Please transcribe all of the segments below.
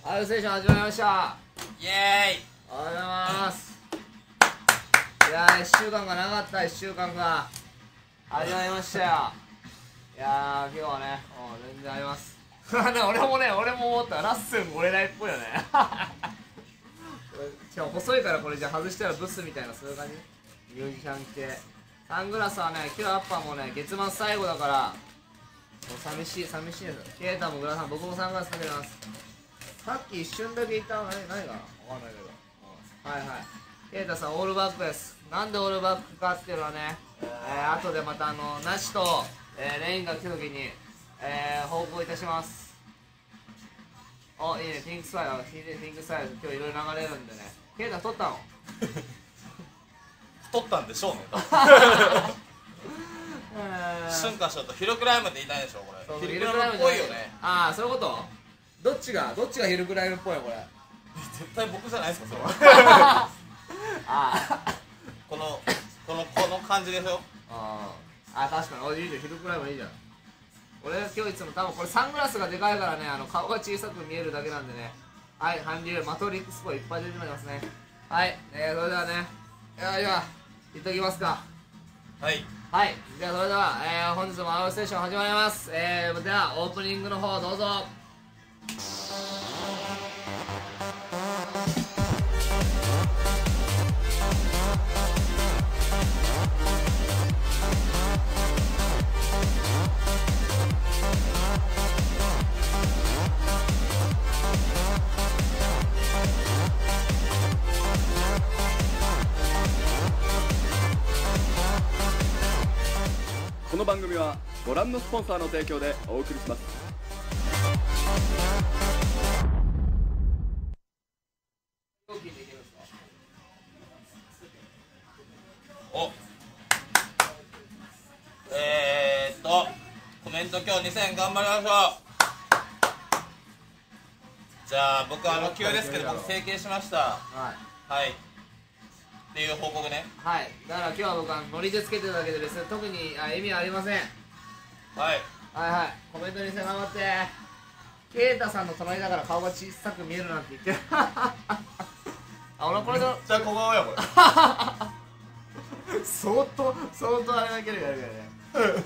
アイステーション始まりました。 イエーイ。 おはようございます。いやー、1週間がなかった。1週間が始まりましたよ。いやー、今日はね、全然あります俺も思った。ラッスン漏れないっぽいよねしかも細いから、これじゃ外したらブスみたいな、そういう感じ。ミュージシャン系サングラスはね、今日アッパーもね、月末最後だからもう寂しいです。ケイタもグラさん、僕もサングラスかけてます。さっき一瞬だけ言った何かな、わかんないけど、はいはい、ケイタさんオールバックです。なんでオールバックかっていうのはね、後でまたナシと、レインが来た時に、報告いたします。いいね、ピンクスワイル、今日いろいろ流れるんでね。ケイタ撮ったの撮ったんでしょうね春夏秋冬とヒルクライムって言いたいでしょ、これ。ヒルクライムっぽいよね。 ああ、そういうこと。どっちがヒルクライムっぽいのこれ。 絶対僕じゃないですか、それああこの感じでしょ。 確かに。いいじゃん、ヒルクライムいいじゃん。俺今日いつも多分これサングラスがでかいからね、顔が小さく見えるだけなんでね。はい、韓流マトリックスっぽいいっぱい出てますね。はい、それではね、では言っときますか。 はいはい、じゃあそれでは、本日もアウトステーション始まります。ではオープニングの方どうぞ。 この番組はご覧のスポンサーの提供でお送りします。 コメント今日2000頑張りましょう。じゃあ僕急ですけど僕整形しました。はいっていう報告ね。 はい、だから今日は僕はノリでつけてるだけで別に特に意味はありません。 はいコメントに頑張って。ケイタさんの隣だから顔が小さく見えるなんて言ってる俺これとじゃあ小顔やこれ相当あれだけどやるからね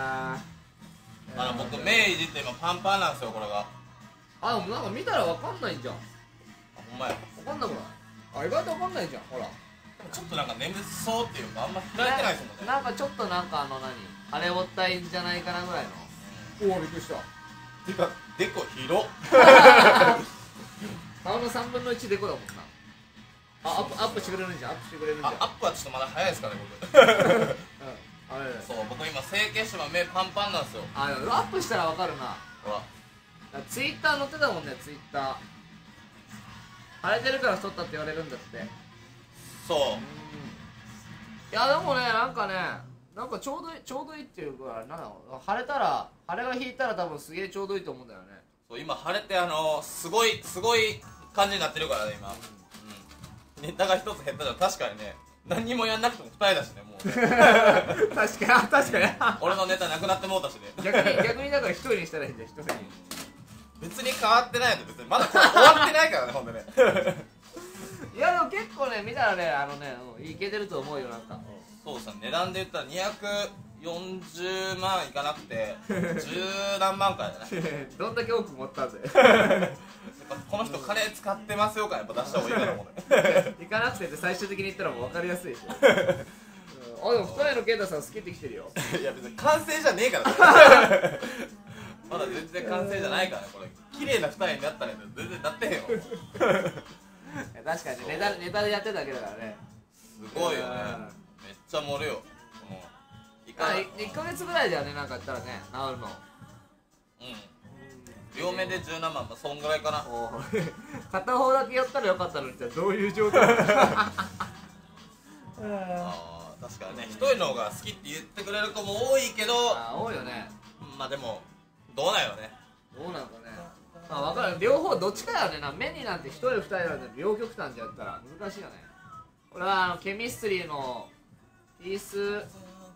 僕目いじって今パンパンなんですよ、これが。 でもなんか見たらわかんないんじゃん。 ほんまや。 わかんなくない？意外とわかんないじゃん、ほら。 ちょっとなんか眠そうっていうかあんま開いてないですもんね。 なんかちょっとなんかあれおったいんじゃないかなぐらいの。おお、びっくりした。 てかデコ広っ顔の3分の1デコだもんな。アップしてくれるんじゃん。アップはちょっとまだ早いですかね、僕そう、僕今整形して目パンパンなんですよ。 アップしたらわかるな。 ほらツイッター載ってたもんね、ツイッター。腫れてるから太ったって言われるんだって。 そう。 いやでもね、なんかちょうどいいっていうか、腫れが引いたら多分すげえちょうどいいと思うんだよね。 そう今腫れてすごい感じになってるからね今。ネタが一つ減ったじゃん。確かにね、何にもやんなくても二重だしね、もうね確かに俺のネタなくなってもうたしね。 逆にだから一人にしたらいいんだよ、一人に。 別に変わってないの、別にまだ終わってないからねほんでねいやでも結構ね、見たらね、いけてると思うよ。なんかそうさ、値段で言ったら240万いかなくて10何万かじゃないどんだけ多く持ったんだよこの人金使ってますよからやっぱ出した方がいいかと思うね行かなくてって最終的に言ったらもう分かりやすいでしょでも二重のケイタさん好きってきてるよいや別に完成じゃねえからねまだ全然完成じゃないからね、これ綺麗な二重になったら全然なってへんよ確かにネタでやってただけだからね。 すごいよね、めっちゃ盛るよ。 1ヶ月ぐらいだよね、なんかやったらね、治るの。 両目で17万、そんぐらいかな。 片方だけやったらよかったのにってどういう状況確かにね、一人の方が好きって言ってくれる子も多いけど、 多いよね。 まあでもどうなんよね。 どうなんかね。分かる、両方どっちかよね。目になんて一人二人なんて両極端じゃったら難しいよね。俺はケミストリーのピース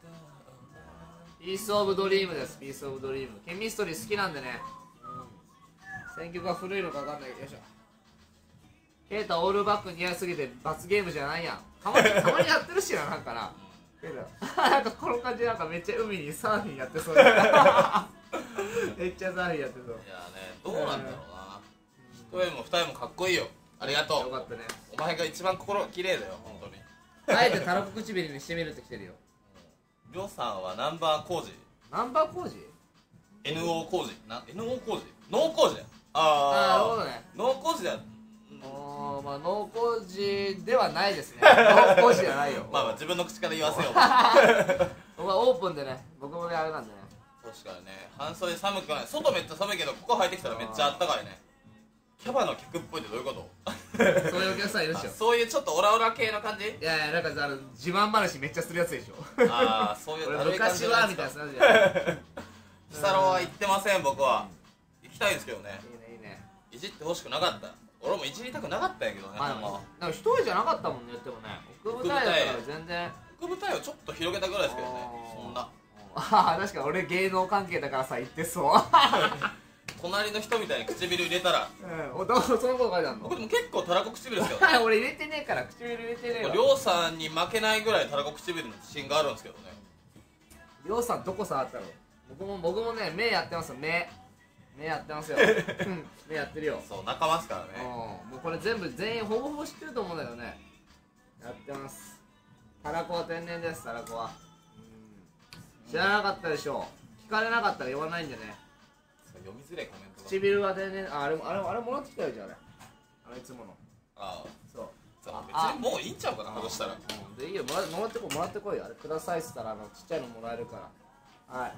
オブドリームです。ピースオブドリーム。ケミストリー好きなんでね、 編曲が古いのか分かんないけど、よいしょ。ケイタオールバック似合いすぎて罰ゲームじゃないやん。たまにやってるしな、なんかな。ケイタなんかこの感じなんかめっちゃ海にサーフィンやってそうだめっちゃサーフィンやってそう。 いやね、どうなんだろうな。一重も二重もかっこいいよ。ありがとう。 よかったね。 お前が一番心綺麗だよ、本当に。 あえてたらこ唇にしてみるって来てるよ。 りょうさんはナンバー工事、 ナンバー工事？ NO 工事、NO 工事、ノー工事だよ。 なるほどね。 ノー工事だよ。 まあ農工事ではないですね。農工事じゃないよ。 まあ自分の口から言わせよう。 僕はオープンでね、僕もねあれなんでね。 確かにね、半袖寒くない。外めっちゃ寒いけど、ここ入ってきたらめっちゃあったかいね。キャバの客っぽいってどういうこと？ そういうお客さんいるでしょ。 そういうちょっとオラオラ系の感じ？ いやいや、なんか自慢話めっちゃするやつでしょ。 ああ、そういう俺軽い感じ昔はみたいなやつなんじゃない。 ヒサロは行ってません、僕は。行きたいんですけどね。 いいねいいね。 いじってほしくなかった。俺もいじりたくなかったんやけどね、ほんまは。 なんか一重じゃなかったもんね、言ってもね。奥舞台だったら全然。 奥舞台をちょっと広げたぐらいですけどね、そんな。 ああ、確かに俺芸能関係だからさ、言ってそう。 隣の人みたいに唇入れたら、 そのこと書いてあるの？ 僕でも結構たらこ唇ですけどね。 俺入れてねえから、唇入れてねえわ。 りょうさんに負けないぐらいたらこ唇の自信があるんですけどね。 りょうさんどこ触ったの？僕もね、目やってますよ、目やってますよ。目やってるよ。 そう、仲間っすからね。 もうこれ全員ほぼほぼ知ってると思うんだよね。やってます。たらこは天然です、たらこは。知らなかったでしょ。聞かれなかったら言わないんでね。 読みづらいコメントが。 唇は天然。あれもらってきたよ、じゃああれいつもの。 ああ、 そう。 別にもういいんちゃうかな、こうしたら。 でいいよ、もらってこいよ。あれくださいっつったらちっちゃいのもらえるから。はい。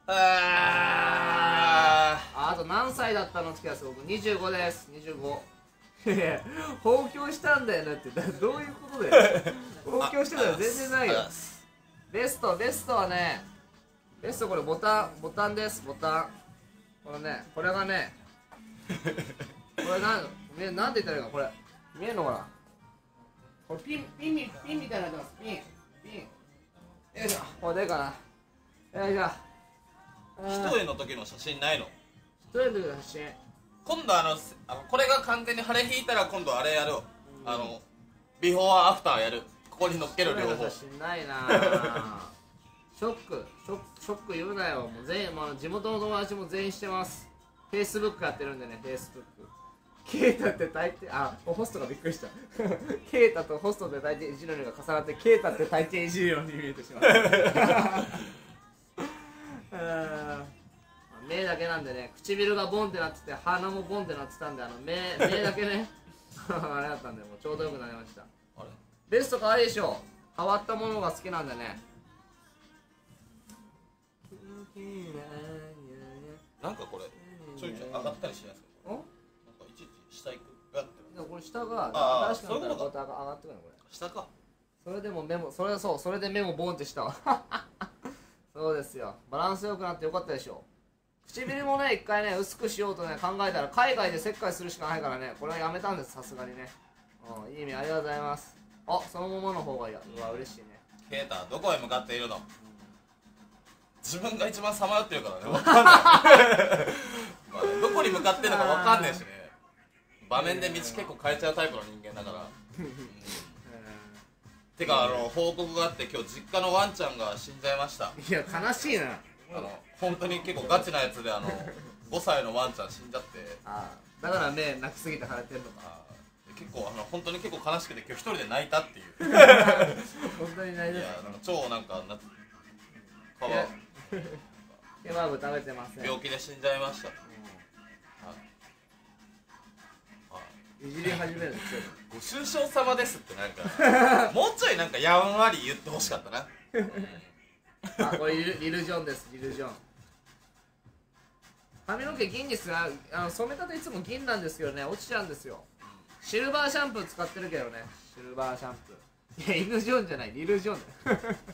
あと何歳だったのって聞かれて、僕25です。25。いや放狂したんだよなって。どういうことだよ。放狂してたら全然ないよ。ベストはね、ベストこれボタンです。ボタンこれね、これがねこれなんて言ったらいいの？これ見えるのかな。これピンみたいになってます。ピンよいしょ。これでかな。よいしょ。 一重の時の写真ないの？ 一重の時の写真。 今度これが完全に腫れ引いたら今度あれやるよ。ビフォーアフターやる。ここに乗っける両方。 写真ないな。ショック言うなよ。もう全員、地元の友達も全員してます。フェイスブックやってるんでね、フェイスブック。ケイタって大抵、ホストがびっくりした。ケイタとホストで大抵いじるのが重なって、ケイタって大抵いじるように見えてしまう。目だけなんでね、唇がボンってなってて、鼻もボンってなってたんで、目だけね、あれだったんで、もうちょうどよくなりました。 あれベスト可愛いでしょ。変わったものが好きなんでね。 なんかこれちょいちょい上がったりしないですか？なんかいちいち下行くガッて。 でもこれ下が新しくなったらこうやって上がってくるのこれ。 下か。 それでも目もそれで目もボンってしたわ。そうですよ。バランス良くなってよかったでしょ。唇もね一回ね薄くしようとね考えたら海外で切開するしかないからね、これはやめたんです、さすがにね。いい意味ありがとうございます。そのままの方がいいや。うわ嬉しいね。 ケイタどこへ向かっているの？自分が一番さまよってるからね、分かんない。まあね、どこに向かってるのか分かんないしね。場面で道結構変えちゃうタイプの人間だから。てか報告があって、今日実家のワンちゃんが死んじゃいました。 いや悲しいな。 本当に結構ガチなやつで5歳のワンちゃん死んじゃって。 だから目泣きすぎて腫れてるのか。 結構本当に結構悲しくて今日一人で泣いたっていう。 本当に泣いてる。 いや超なんかケバブ食べてません。 病気で死んじゃいました。 いじり始めるんですよ。 ご愁傷様ですってなんかもうちょいなんかやんわり言ってほしかったな。 これリルジョンです。リルジョン。髪の毛銀にする。染めたていつも銀なんですけどね、落ちちゃうんですよ。シルバーシャンプー使ってるけどね。シルバーシャンプー。いや、イヌジョンじゃない、リルジョンだよ。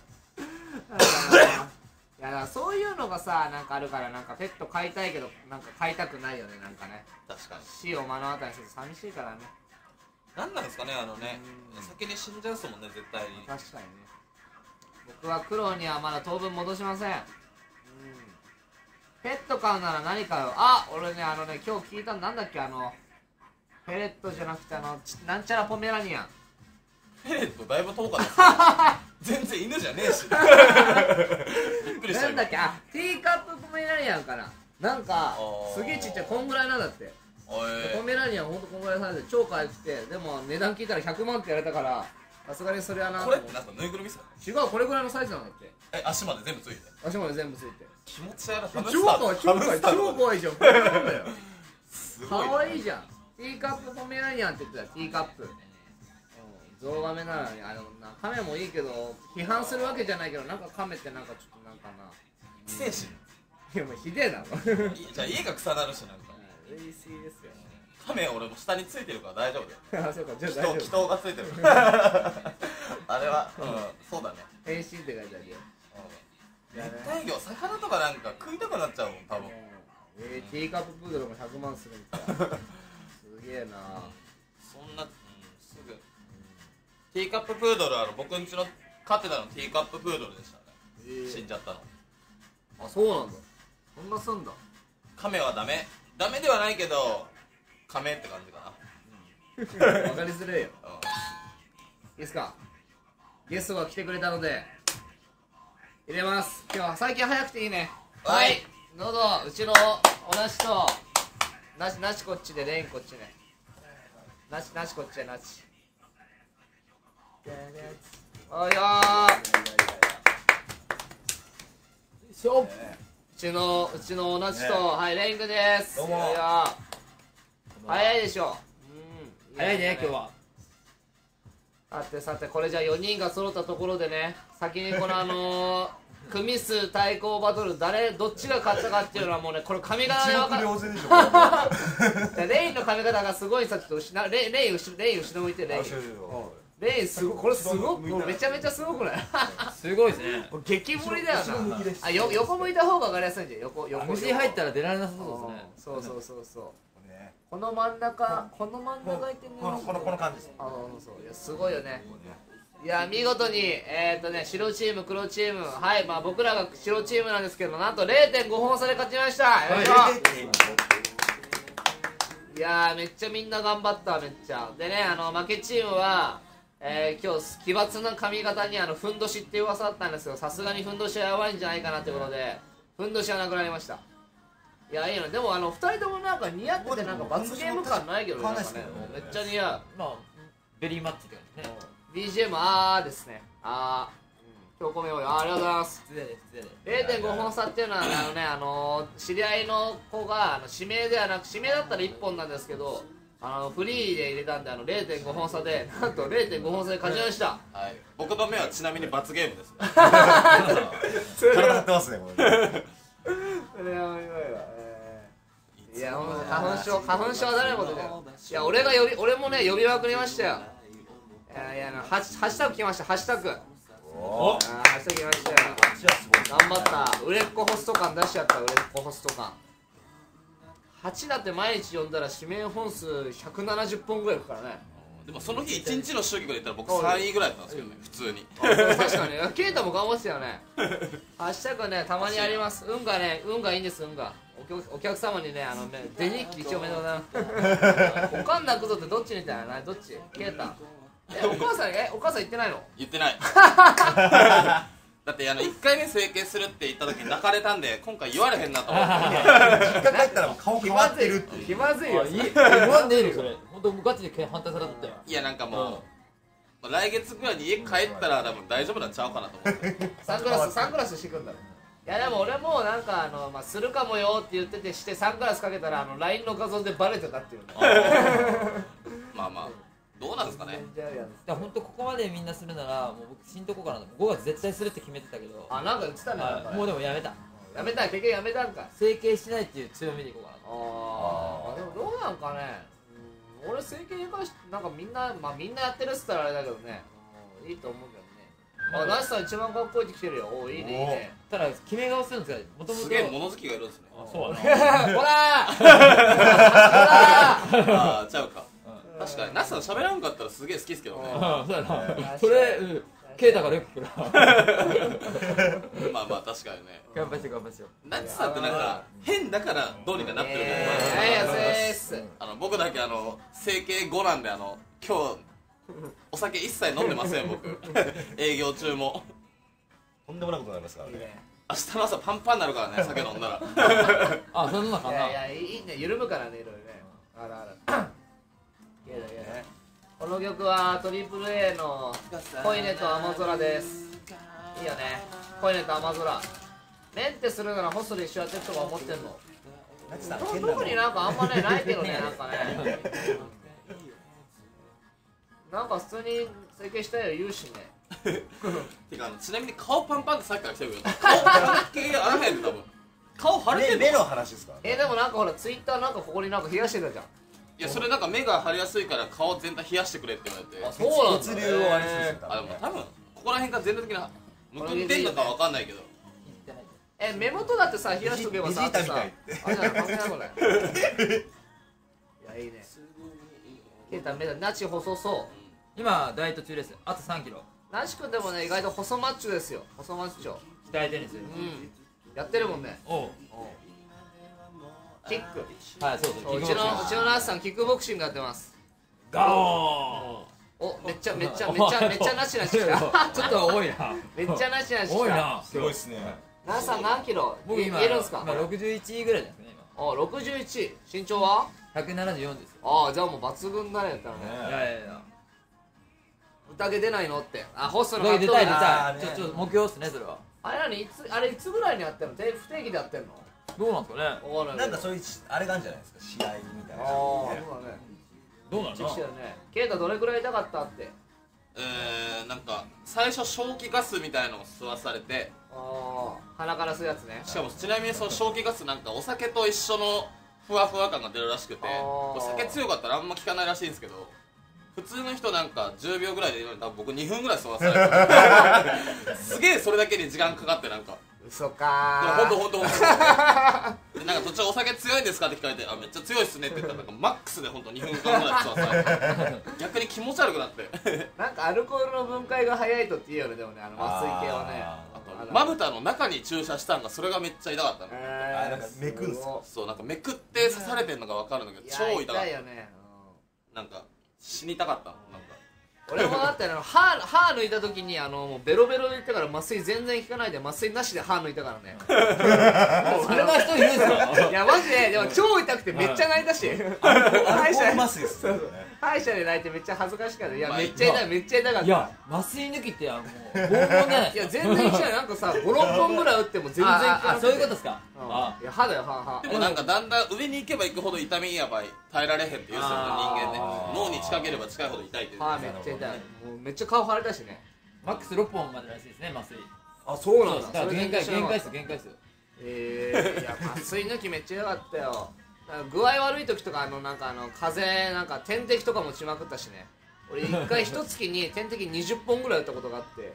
いやだからそういうのがさ、なんかあるから、なんかペット飼いたいけどなんか飼いたくないよね、なんかね。 確かに死を目の当たりにすると寂しいからね。 なんなんですかね、先に死んじゃうっすもんね、絶対に。 確かにね。僕は苦労にはまだ当分戻しません。 ペット飼うなら何飼う？あ、俺ね今日聞いたなんだっけペレットじゃなくてなんちゃらポメラニアン。 ペレットだいぶ遠かった全然犬じゃねえしびっくりした。 なんだっけ、ティーカップポメラニアンかな。なんかすげえちっちゃい、こんぐらいなんだって。ポメラニアンほんとこんぐらいサイズで超可愛くて、でも値段聞いたら100万って言われたから、さすがにそれはな。 これってなんかぬいぐるみっすか？ 違う、これぐらいのサイズなんだって。 足まで全部ついて足まで全部ついて気持ち悪い。 超可愛い、超可愛い、超可愛いじゃん。これなんだよ。可愛いじゃん。ティーカップポメラニアンって言ってたよ、ティーカップ。ゾウガメなのにカメもいいけど批判するわけじゃないけど、なんかカメってなんかちょっとなんかな精神いやもうひでえなじゃあ家が腐なるし、なんか言い過ぎですよ。 カメ俺も下についてるから大丈夫だよ。 あ、そうか、じゃあ大丈夫。 祈祷がついてるあれはそうだね。 変身って書いてあるよ。 熱帯魚、魚とかなんか食いたくなっちゃうもん多分。 ティーカッププードルも100万するみたいな。すげえな。 そんなすぐティーカッププードル僕んちの飼ってたのティーカッププードルでしたね。死んじゃったの。 あ、そうなんだ。そんなすんだ。 カメはダメではないけどカメって感じかな。 わかりづれえよ。いいっすか。ゲストが来てくれたので入れます。今日は最近早くていいね。はい、どうぞ。うちのおなしとなしこっちで、レインこっちね。なしこっちでなし。おいよー。うちのおなしと、はい、レインくです。どうも。早いでしょ。 早いね今日は。 さてこれじゃあ4人が揃ったところでね、先にこの組数対抗バトルどっちが勝ったかっていうのはもうね、これ髪型で分かる。レインの髪型がすごいさ、ちょっとレイン後ろ向いて。レインすごい、これすごくめちゃめちゃすごくない？ すごいですね。 激盛りだよな。横向いた方が分かりやすいんじゃん。横虫入ったら出られなさそうですね。 そうこの真ん中いてね。 この感じです。 そう、いやすごいよね。いや見事に白チーム黒チーム、はい、まあ僕らが白チームなんですけど、なんと 0.5 本差で勝ちました。よいしょ。いやめっちゃみんな頑張った。めっちゃでね、負けチームは今日奇抜な髪型にふんどしっていう噂だったんですけど、さすがにふんどしはやばいんじゃないかなってことでふんどしはなくなりました。いやいいの。でも2人ともなんか似合ってて、なんか罰ゲーム感ないけどね。なんかね、めっちゃ似合う。 まあベリーマッチって感じね。 BGM ですね。今日込めようよ。ありがとうございます。 失礼で。 0.5 本差っていうのは知り合いの子が指名ではなく、指名だったら1本なんですけど、フリーで入れたんで0.5 本差で、なんと 0.5 本差で勝ちました。 はい、僕の目はちなみに罰ゲームですね。 体張ってますねこれ。 それはやばいわ。いや花粉症は誰も出てる。いや俺もね呼びまくりましたよ。ハッシュタグ来ました。ハッシュタグ。ハッシュタグ来ましたよ。頑張った。売れっ子ホスト感出しちゃった。売れっ子ホスト感。8だって毎日呼んだら指名本数170本ぐらいいくからね。 でもその日1日の集客で言ったら僕3位ぐらいだったんですけどね、普通に。 確かにケイタも頑張ってたよね。ハッシュタグね、たまにあります。運がいいんです。運がお客様にね、出日記一応おめでとうございます。おかん泣くぞってどっちみたいな。どっち？ケイタ。お母さん言ってないの？ 言ってない。だって1回目整形するって言った時に泣かれたんで、今回言われへんなと思って。 実家帰ったら顔変わってるっていう。 気まずいよ。 言わんねえよそれ。本当ガチで反対されたったよ。 いやなんかもう来月ぐらいに家帰ったら多分大丈夫なんちゃうかなと思って。 サングラスしてくんだろ。いやでも俺もなんかするかもよって言っててしてサングラスかけたらLINE の画像でバレてたっていうね。 まあどうなんですかね。 本当ここまでみんなするならもう僕死んとこうかなと。5月絶対するって決めてたけど。 なんか言ってたね。 もうでもやめた。 結局やめたんか。 整形しないっていう強みでいこうかなと。 でもどうなんかね。俺整形に関してなんかみんなやってるっつったらあれだけどね。いいと思うけどね。ナシさん一番かっこいいって来てるよ。いいねいいね。 ただ決め顔するんですが、もともとすげえ物好きがいるんですね。 そうだな。 ほらちゃうか。確かにナシさん喋らんかったらすげえ好きですけどね。 そうだな。それケイタからよく来るまあまあ確かにね。 頑張って頑張ってよナチさんってなんか変だからどうにかなってるみたいな。 はいやせーす。 僕だけ整形後なんで今日お酒一切飲んでません僕。営業中も。 とんでもないことになりますからね。 いいね。 明日の朝パンパンになるからね酒飲んだら。 あそんなかないやいやいいね、緩むからね、いろいろね。あらあら。いやいやいや。この曲はトリプル A の恋音と雨空です。いいよね。恋音と雨空。メンテするならホストで一緒やってるとか思ってんの。 ナチさん特になんかあんまねないけどね、なんかね。なんか普通に整形したいよ言うしね。 てかちなみに顔パンパンってさっきから来てるけど顔パン系あらへんで多分顔腫れてる目の話ですか。 でもなんかほらツイッターなんかここになんか冷やしてたじゃん。 いやそれなんか目が腫れやすいから顔全体冷やしてくれって言われてそうなんだ。 血流をあれするんですよでも多分ここら辺から全体的なむくってんのかわかんないけど目元だってさ冷やしとけばさベジータみたいってあじゃあ関係ないこれ。いやいいね。ケイタ目だナチ細そう。 今ダイエット中ですあと3キロナチ君でもね意外と細マッチョですよ。細マッチョ。 鍛えてるんですよやってるもんね。 おうキック。 はいそうそううちのナチさんキックボクシングやってます。 ガオおめっちゃナチナチきた。 ちょっと多いなめっちゃナチナチきた。 多いなすごいっすね。 ナチさん何キロ僕今言えるんすか。 今61ぐらいですねあ61。身長は今174ですああじゃあもう抜群だねやったらね。 いやいやいや宴出ないのってあホストの出たい出あたいちょっと目標っすねそれはれ何いつぐらいにやってんの不定期でやってんの。 どうなんですかねわかんないけどなんかそういうあれがあるんじゃないですか。試合みたいなああそう感だね。 どうなんチェックしてるね。ケイタどれくらい痛かったって。 なんか最初消気ガスみたいのを吸わされてああ鼻から吸うやつね。 しかもちなみにその消気ガスなんかお酒と一緒のふわふわ感が出るらしくてお酒強かったらあんま効かないらしいんですけど普通の人なんか10秒ぐらいで多分僕2分ぐらい吸わされてすげえそれだけに時間かかってなんか嘘かー。 ほんとでなんか途中お酒強いんですかって聞かれてあめっちゃ強いっすねって言ったらなんかマックスでほんと2分間ぐらい吸わされて逆に気持ち悪くなってなんかアルコールの分解が早いとって言うよねでもね麻酔系はね。 まぶたの中に注射したんがそれがめっちゃ痛かったのなんかめくんすよそうなんかめくって刺されてんのが分かるんだけど超痛かったいよね。 なんか死にたかったなんか俺もだって歯抜いた時にもうベロベロで言ったから麻酔全然効かないで麻酔なしで歯抜いたからね。 それな人いるんすかいやマジででも超痛くてめっちゃ泣いたしアルコール麻酔ですよね。 歯医者で泣いてめっちゃ恥ずかしかった。いやめっちゃ痛いめっちゃ痛かった。 いや麻酔抜きってもう拷問じゃないいや全然効かない。なんかさ56本ぐらい打っても全然効かなくて。 あそういうことですかいや歯だよ歯。 でもなんかだんだん上に行けば行くほど痛みやばい耐えられへんって言うんですよ人間ね脳に近ければ近いほど痛いって言う歯めっちゃ痛い。もうめっちゃ顔腫れたしね。 マックス6本までらしいですね麻酔あそうそうですだから限界数いや麻酔抜きめっちゃ良かったよ。なんか具合悪い時とかなんか風邪なんか点滴とかもしまくったしね。俺一回一月に点滴20本ぐらい打ったことがあって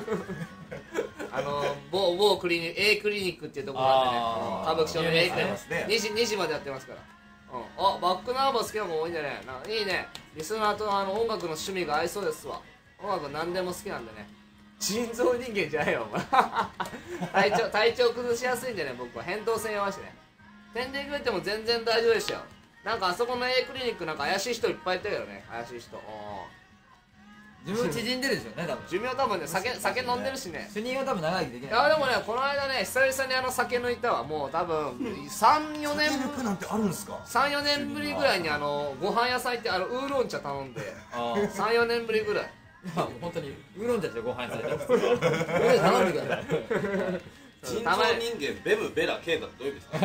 某クリニック A クリニックっていうところがあってね歌舞伎町の A クリニック2時までやってますから。あバックナンバー好きな子多いんでねいいね。リスナーと音楽の趣味が合いそうですわ。音楽何でも好きなんでね。人造人間じゃないよお前体調崩しやすいんでね僕は扁桃腺弱いしね。点滴打っても全然大丈夫でしたよ。なんかあそこの A クリニックなんか怪しい人いっぱいいたけどね怪しい人。 自分縮んでるでしょうね多分寿命多分ね酒飲んでるしね。 主任は多分長生きできいないやでもねこの間ね久々に酒抜いたわ。もう多分3-4年抜くなんてあるんですか。 3-4年ぶりぐらいにご飯屋さん行ってウーロン茶頼んで3-4年ぶりぐらい。 いや本当にウーロン茶でご飯されてます頼んでください人造人間ベムベラケイタってどういう意味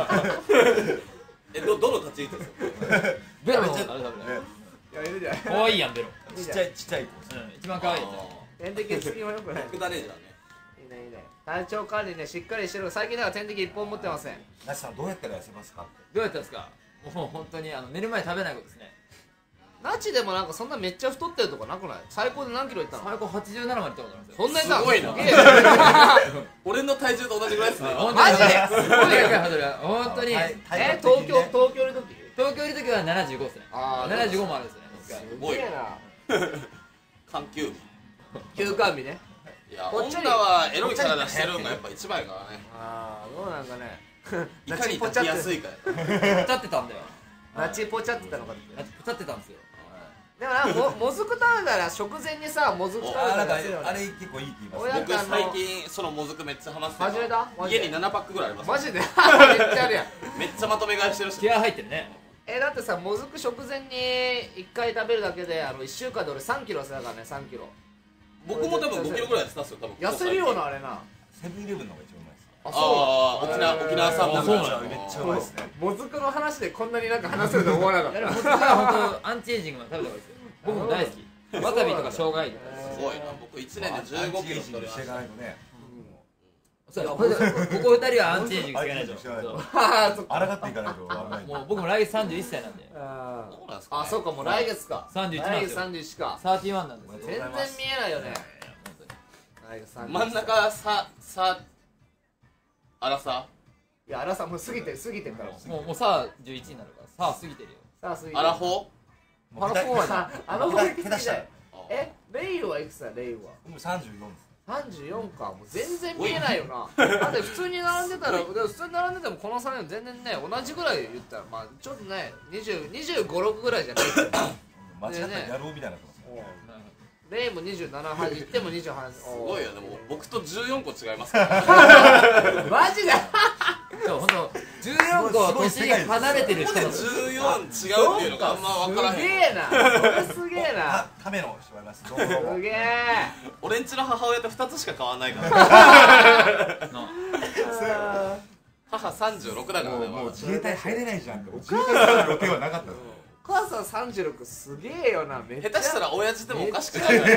ですかどの立ち位置ですかベロのあれ多分ねいやいるじゃん可愛いやんベロちっちゃい子ですね。 一番可愛いや点滴好きもよくない。 僕だねじゃあねいいねいいね。体調管理ねしっかりしてる。最近では点滴1本持ってません。 ナチさんどうやったら痩せますかって。 つどうやったんですかもう本当に寝る前食べないことですねナチでもなんかそんなめっちゃ太ってるとかなくない。最高で何キロいったの。 最高87までいったことありますよそんなにだすごいなすげえ俺の体重と同じぐらいですねマジですごいね本当に東京いる時東京いる時は75ですねあー 75もあるんですねすごいな。 緩急休館日ね。 いやぽっちゃり女はエロい体してるんがやっぱ一番やからね。 ああどうなんかね。 いかに抱きやすいかや。 ぽちゃってたんだよ。 ナチぽちゃってたのかって。 ぽちゃってたんですよ。 でもなんかもずく食べたら食前にさもずく食べたなんからするよね。 あれ結構いいって言います親ね。 僕最近そのもずくめっちゃハマって始めたマジで家に7パックぐらいあります。 マジでめっちゃあるやん。 めっちゃまとめ買いしてるし。 気合入ってるね。 だってさもずく食前に1回食べるだけで1週間で俺3キロ痩せたからね3キロ。 僕も多分5キロぐらい痩せたっすよ多分。 痩せるよなあれな。 セブンイレブンの方が一番うまいです。 ああ沖縄産もそうなのめっちゃうまいですね。 もずくの話でこんなになんか話せると思わなかっいやでた。 も僕は本当アンチエイジングの食べた方がいいですよ。僕も大好き。わさびとか生姜入りとか。 すごいな。僕1年で15キロ太りましていした。 かないとね。 そうここ2人はアンチエイジングしていかないと。 していかないとそうああそっか。 抗っていかないと危ない。 もう僕も来月31歳なんで。 そうなんですかね。 あそうかもう来月か。 31なん来月ですよ。 31か。 31なんですよ。 全然見えないよね。来月31 真ん中あらさいやあらさもう過ぎてるから。 もうさあ11になるからさあ過ぎてるよ。 さあ過ぎてる。 アラフォあの方はあの方が行き過下手したらぎだよ。レイルはいくつだレイルは。 もう34です。 34かもう全然見えないよな。だって普通に並んでたら普通に並んでてもこの3人全然ね同じぐらい言ったらまあちょっとね25、6ぐらいじゃないけど。 間違ったら野郎みたいになってます。 レイも27行っても28。すすごいよ。でも僕と14個違いますからマジで。 そう本当14個年離れてる人のここで14違うっていうのがあんま分からすげへん。 えなそれすげえな。 ための人がいます。どうもどうもすげえ。 俺んちの母親と2つしか変わんないから母36だからね。 もうまだ自衛隊入れないじゃんって。自衛隊のロケはなかったです。 お母さん36すげえよな。めっちゃ下手したら親父でもおかしくないから。 い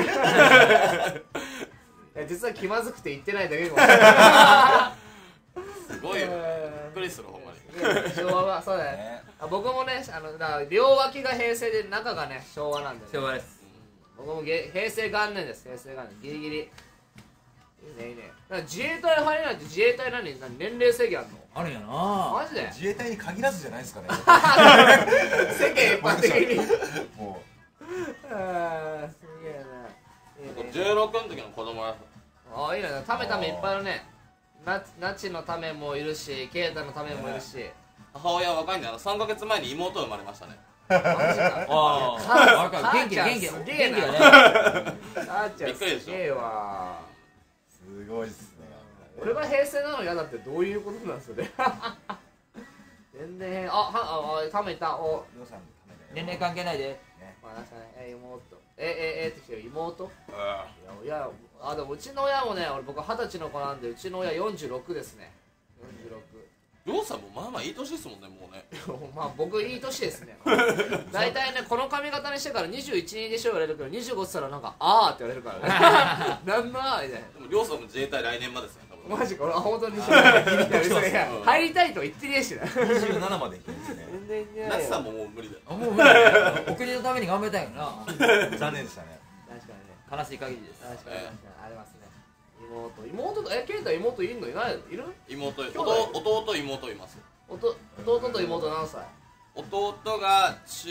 や実は気まずくて言ってないだけかもしれないすごいよ。びっくりするほんまに。 昭和はそうだね。僕もねだから両脇が平成で中がね昭和なんで、ね、 昭和です。 僕も平成元年です。平成元年ギリギリいいねいいね。だから自衛隊入れないって自衛隊何年齢制限あるの？ あるんやな。 マジで自衛隊に限らずじゃないですかね。 世間一般的にもあーすげえな。いいね 16の時の子供はあいいね。ためためいっぱいあるね。ナチのためもいるしケイタのためもいるし、 母親は若いんだよ。3ヶ月前に妹生まれましたね。 マジか。 ああ。 母ちゃん元気すげえな。 元気だね。 母ちゃんすげえわ。 うすごいっすね。 俺が平成なの嫌だってどういうことなんですよね。全然ためたお。 りょうさんのためだよ。 年齢関係ないで。 まあ確かに妹って来てる妹。いやでもうちの親もね僕20歳の子なんでうちの親46ですね。 りょうさんもまあまあいい年ですもんねもうね。 46。まあ僕いい年ですね。大体ねこの髪型にしてから21人でしょ言われるけど25って言ったらなんかあーって言われるからね。なんのあーみたいな。 でもりょうさんも自衛隊来年までですね多分。 マジか俺本当に知らない。いや入りたいとは言ってねえしな。 27まで行ってるんですね。 全然いけないよ。 なちさんももう無理だよ。 あもう無理だよ。お国のために頑張りたいよな。 残念でしたね。 確かにね。 悲しい限りです。 確かにありますね。妹とケイタ妹いんのいないいる？ 妹兄弟弟妹います。 弟と妹何歳？ 弟が中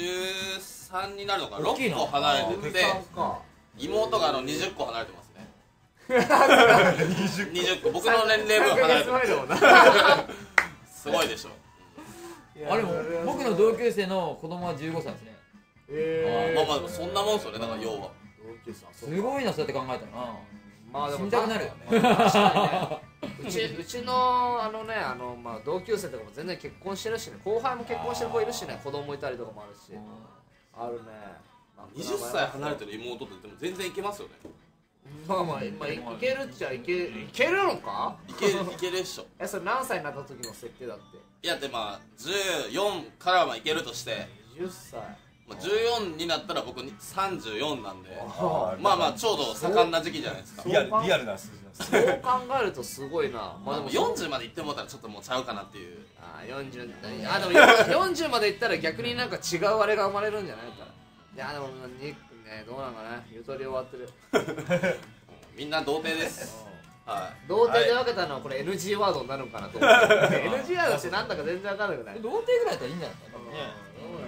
3になるのかな。6 大きいな個離れてて 13か。 妹が20個離れてますね。20個僕の年齢分離れてます。 前だもんな。 すごいでしょ。 あれも僕の同級生の子供は15歳ですね。 まあまあそんなもんですよね。だから要はすごいなそうやって考えたらな。 まあでも死にたくなるよ。 うちの同級生とかも全然結婚してるしね。後輩も結婚してる子いるしね。子供いたりとかもあるし。あるね。 20歳離れてる妹ってでも全然いけますよね。 まあいけるっちゃいけるのか？ いけるっしょ。 それ何歳になった時の設定だって。 いやでまあ14からはいけるとして 20歳。 まあ14になったら僕34なんであまあまあちょうど盛んな時期じゃないですか。 リアルな数字なんですね。 そう考えるとすごいな。 まあでも40まで行ってもうたらちょっともうちゃうかなっていう。 40でも40までいったら逆になんか違うあれが生まれるんじゃないか。いやでもどうなんかね。ゆとり終わってる。 みんな童貞です。は童貞で分けたのはこれ NG ワードになるのかなと思って。NG ワードってなんだか全然分かんなくない。 童貞ぐらいだったらいいんじゃないかな。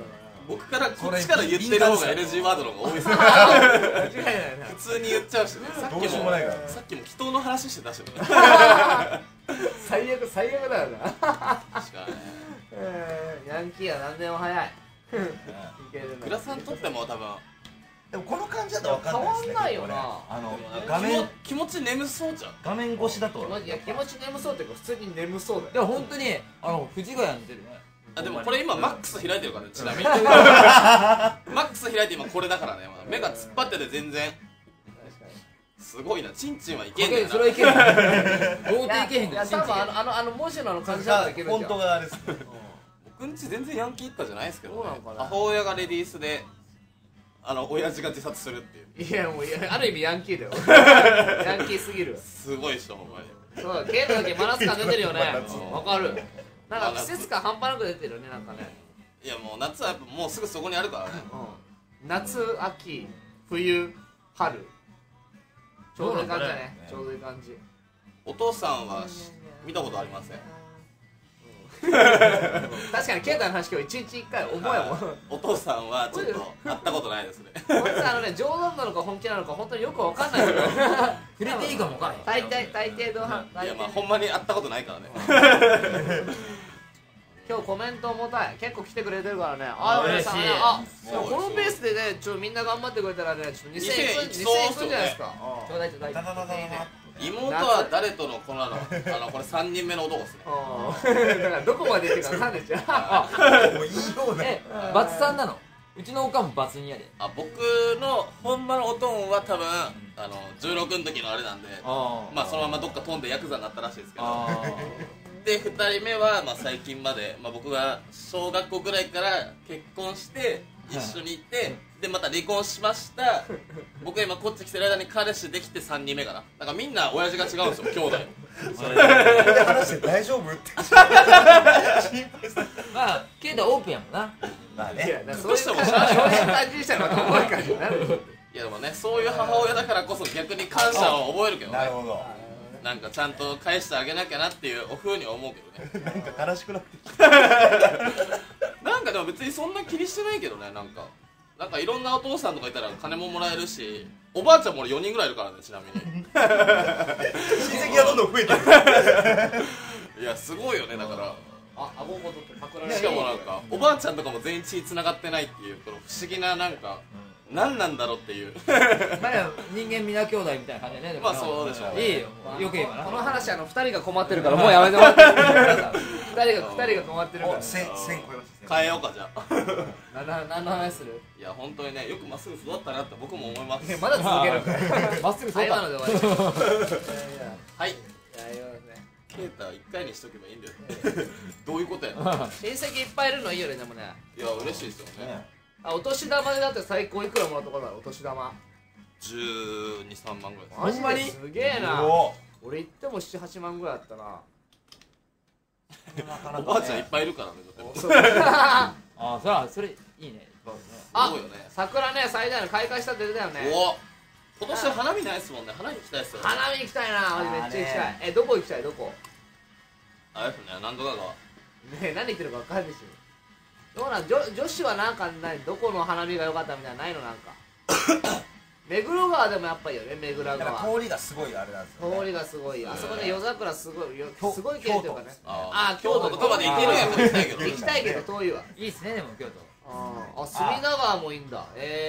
僕からこっちから言ってる方が NG ワードの方が多いですよ間違いないな。 普通に言っちゃうしね。 どうしようもないからさっきも祈祷の話してたしね最悪だよな。 確かヤンキーは何でも早い。いけるグラさんにとっても多分でもこの感じだと分かんないですね。 変わんないよなこれ画面気持ち眠そうじゃん。 画面越しだといや気持ち眠そうっていうか普通に眠そうだよ。 でも本当に藤ヶ谷に似てるね。 あでもこれ今マックス開いてるからね、ちなみにマックス開いて今これだからね、目が突っ張ってて全然すごいな。チンチンはいけんねんな。 それはいけんねん。童貞いけへんいやけど多分文字の感じだったらいけるじゃん。 フォントがあれですね。 僕んち全然ヤンキー一家じゃないですけどね。 そうなのかな。 母親がレディースで親父が自殺するっていう。 いやもうある意味ヤンキーだよ。ヤンキーすぎる。 すごいっしょほんまに。 そうケイトだけ真夏感出てるよね。 うんわかる。なんか季節感半端なく出てるよねなんかね。 いやもう夏はやっぱもうすぐそこにあるからね。 夏秋冬春ちょうどいい感じだね。ちょうどいい感じ。 お父さんは見たことありません。 確かにケイトの話今日一日一回覚えもん。 お父さんはちょっと会ったことないですね。 こいつ冗談なのか本気なのか本当によくわかんないけど触れていいかも分からへん。 大抵同伴。 いやまあほんまに会ったことないからね。 今日コメント重たい。結構来てくれてるからね。 嬉しい。 このペースでねみんな頑張ってくれたらねちょっと2000いくんじゃないですか。 ちょうだいちょうだい。 ダダダダダ妹は誰との子なの？これ3人目の男ですね。 だからどこまで言ってるかわかんないじゃん。 もういいようなバツさんなの？うちのおかんもバツ2やで。 僕のほんまのおとんは多分16の時のあれなんで、まあそのままどっか飛んでヤクザになったらしいですけど。で2人目はまあ最近まで、まあ、僕が小学校ぐらいから結婚して一緒にいて、でまた離婚しました。僕が今こっち来てる間に彼氏できて3人目かな。だからみんな親父が違うんですよ、兄弟。 これで話して大丈夫って心配さまあけどオープンやもんな。 まあいやどそういうしても感じにしたらまた重い感じになる。 いやでもね、そういう母親だからこそ逆に感謝を覚えるけどね。 なるほど。 なんかちゃんと返してあげなきゃなっていうお風には思うけどね。 なんか悲しくなってきた。 なんかでも別にそんな気にしてないけどね。なんかいろんなお父さんとかいたら金ももらえるし、おばあちゃんも俺4人ぐらいいるからね、ちなみに。 親戚がどんどん増えてる。 いやすごいよね。だから顎ごとってパクられる。 しかもなんかおばあちゃんとかも全員血繋がってないっていうこの不思議ななんか何なんだろうっていう。 まあ人間皆兄弟みたいな感じでね。 まあそうでしょうね。 いいよ。よく言えばな。 この話2人が困ってるからもうやめてもらっていいですか。2人が困ってるから。 1000超えました。 変えようかじゃあ。 何の話する？ いや本当にね、よくまっすぐ育ったなって僕も思います。 まだ続けるんかい。 まっすぐそうだ。 今ので終わり。いやはい。 いやいやね。 ケータ1回にしとけばいいんだよ。どういうことやの？ 親戚いっぱいいるのいいよねでもね。 いや嬉しいですよね。 お年玉でだって最高いくらもらったことある？お年玉 12、3万ぐらいです。 マジほんまにですげえな。 お俺行っても7、8万ぐらいあったな。 おばあちゃんいっぱいいるからね。だってそうああ、それいいね。 あすごいよね。 桜ね最大の開花したって出たよね。 お、今年は花見ないっすもんね。花見行きたいっすよね。 花見行きたいな。マジめっちゃ行きたい。どこ行きたい？どこ？ あれですね、なんとか川。 ねえ何言ってるか分かんないし。どうなん女子はなんかどこの花見が良かったみたいなのないのなんか。目黒川でもやっぱりよね目黒なんか川。 通りがすごいあれなんですよね。 通りがすごい。あそこで夜桜すごいすごい綺麗っていうかね。 京都とかまで行けるやん。行きたいけど。 行きたいけど遠いわ。 いいっすね、でも京都。 あ隅田川もいいんだ。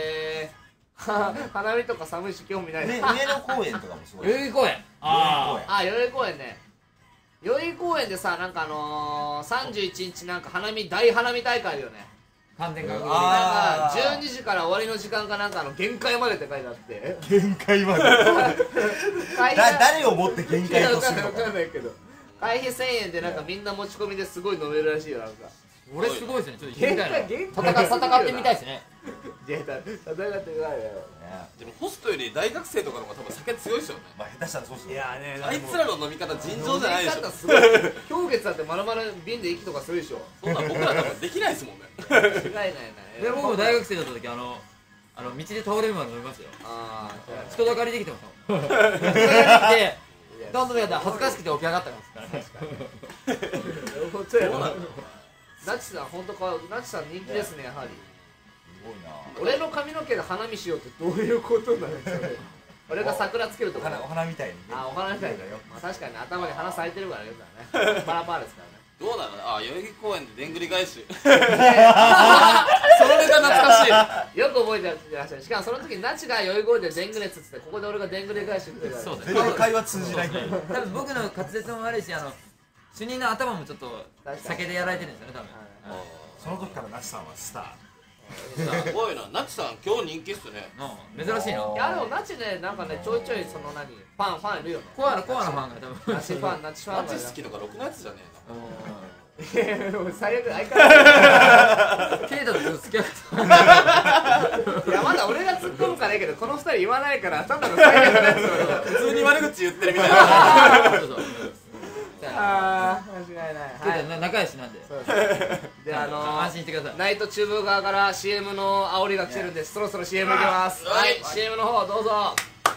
花見とか寒いし興味ない。 上野公園とかもすごい。 代々木公園。ああ、代々木公園ね。代々木公園でさ、なんか31日なんか大花見大会あるよね。 あ、完全確認。 なんか12時から終わりの時間かなんか限界までって書いてあって。 限界まで。誰をもって限界とするのわかんないけど。会費1000円でなんかみんな持ち込みですごい飲めるらしいよなんか。 俺すごいですね、ちょっと行ってみたいな。 限界戦ってみたいですね。 戦ってみたいよ。 でもホストより大学生とかの方が多分酒強いっすよね。 まあ下手したらそうっすよ。 いやね、 あいつらの飲み方尋常じゃないでしょ。 すごい。氷月だってまるまる瓶で息とかするでしょ。 そんなん僕ら多分できないですもんね。 間違いないな。 で僕も大学生だった時道で倒れるまで飲みますよ。 ああ、 人だかりできてましたもん。人だかりできてどんどんやったら恥ずかしくて起き上がったんですからね。 本当やな。ナチさん本当ナチさん人気ですねやはり。 俺の髪の毛で花見しようってどういうことなのそれ俺が桜つけるとかお花みたいにね。 あ、お花みたいだよ。まあ確かに頭に花咲いてるからねパラパラですからね。 どうなの？あ、代々木公園ででんぐり返しそのネタ懐かしい。 よく覚えてらっしゃる。しかもその時ナチが酔い声ででんぐれっつってここで俺がでんぐり返してくれた。 そうだ全然会話通じないけど。 多分僕の滑舌も悪いし、主任の頭もちょっと酒でやられてるんですよね、 その時からナチさんはスター。 すごいな、ナチさん今日人気っすね。 多分。珍しいな。 いやでもナチね、なんかね、ちょいちょいその何ファンいるよね。 コアのファンが多分。 ナチファン、ナチファンナチ好きとかろくなやつじゃねいやもう最悪相変わらケイタと付き合ってずいやまだ俺が突っ込むからいいけどこの二人言わないからただの最悪なやつ俺は普通に悪口言ってるみたいな。 そうそう。 あー間違いない。 ケイタ仲良しなんで。 そうですで安心してください。 ナイトチューブ側から CM の煽りが来てるんでそろそろ CM いきます。はい、CM の方どうぞ。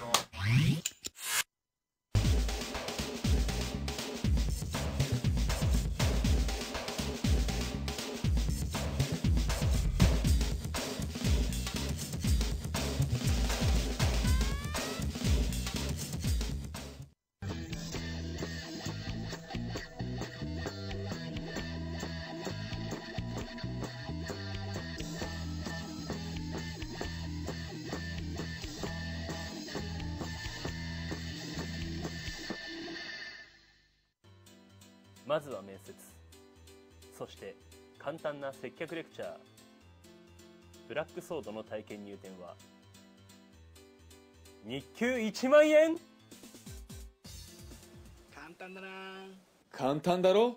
まずは面接、そして簡単な接客レクチャー。ブラックソードの体験入店は日給1万円。 簡単だな。 簡単だろ。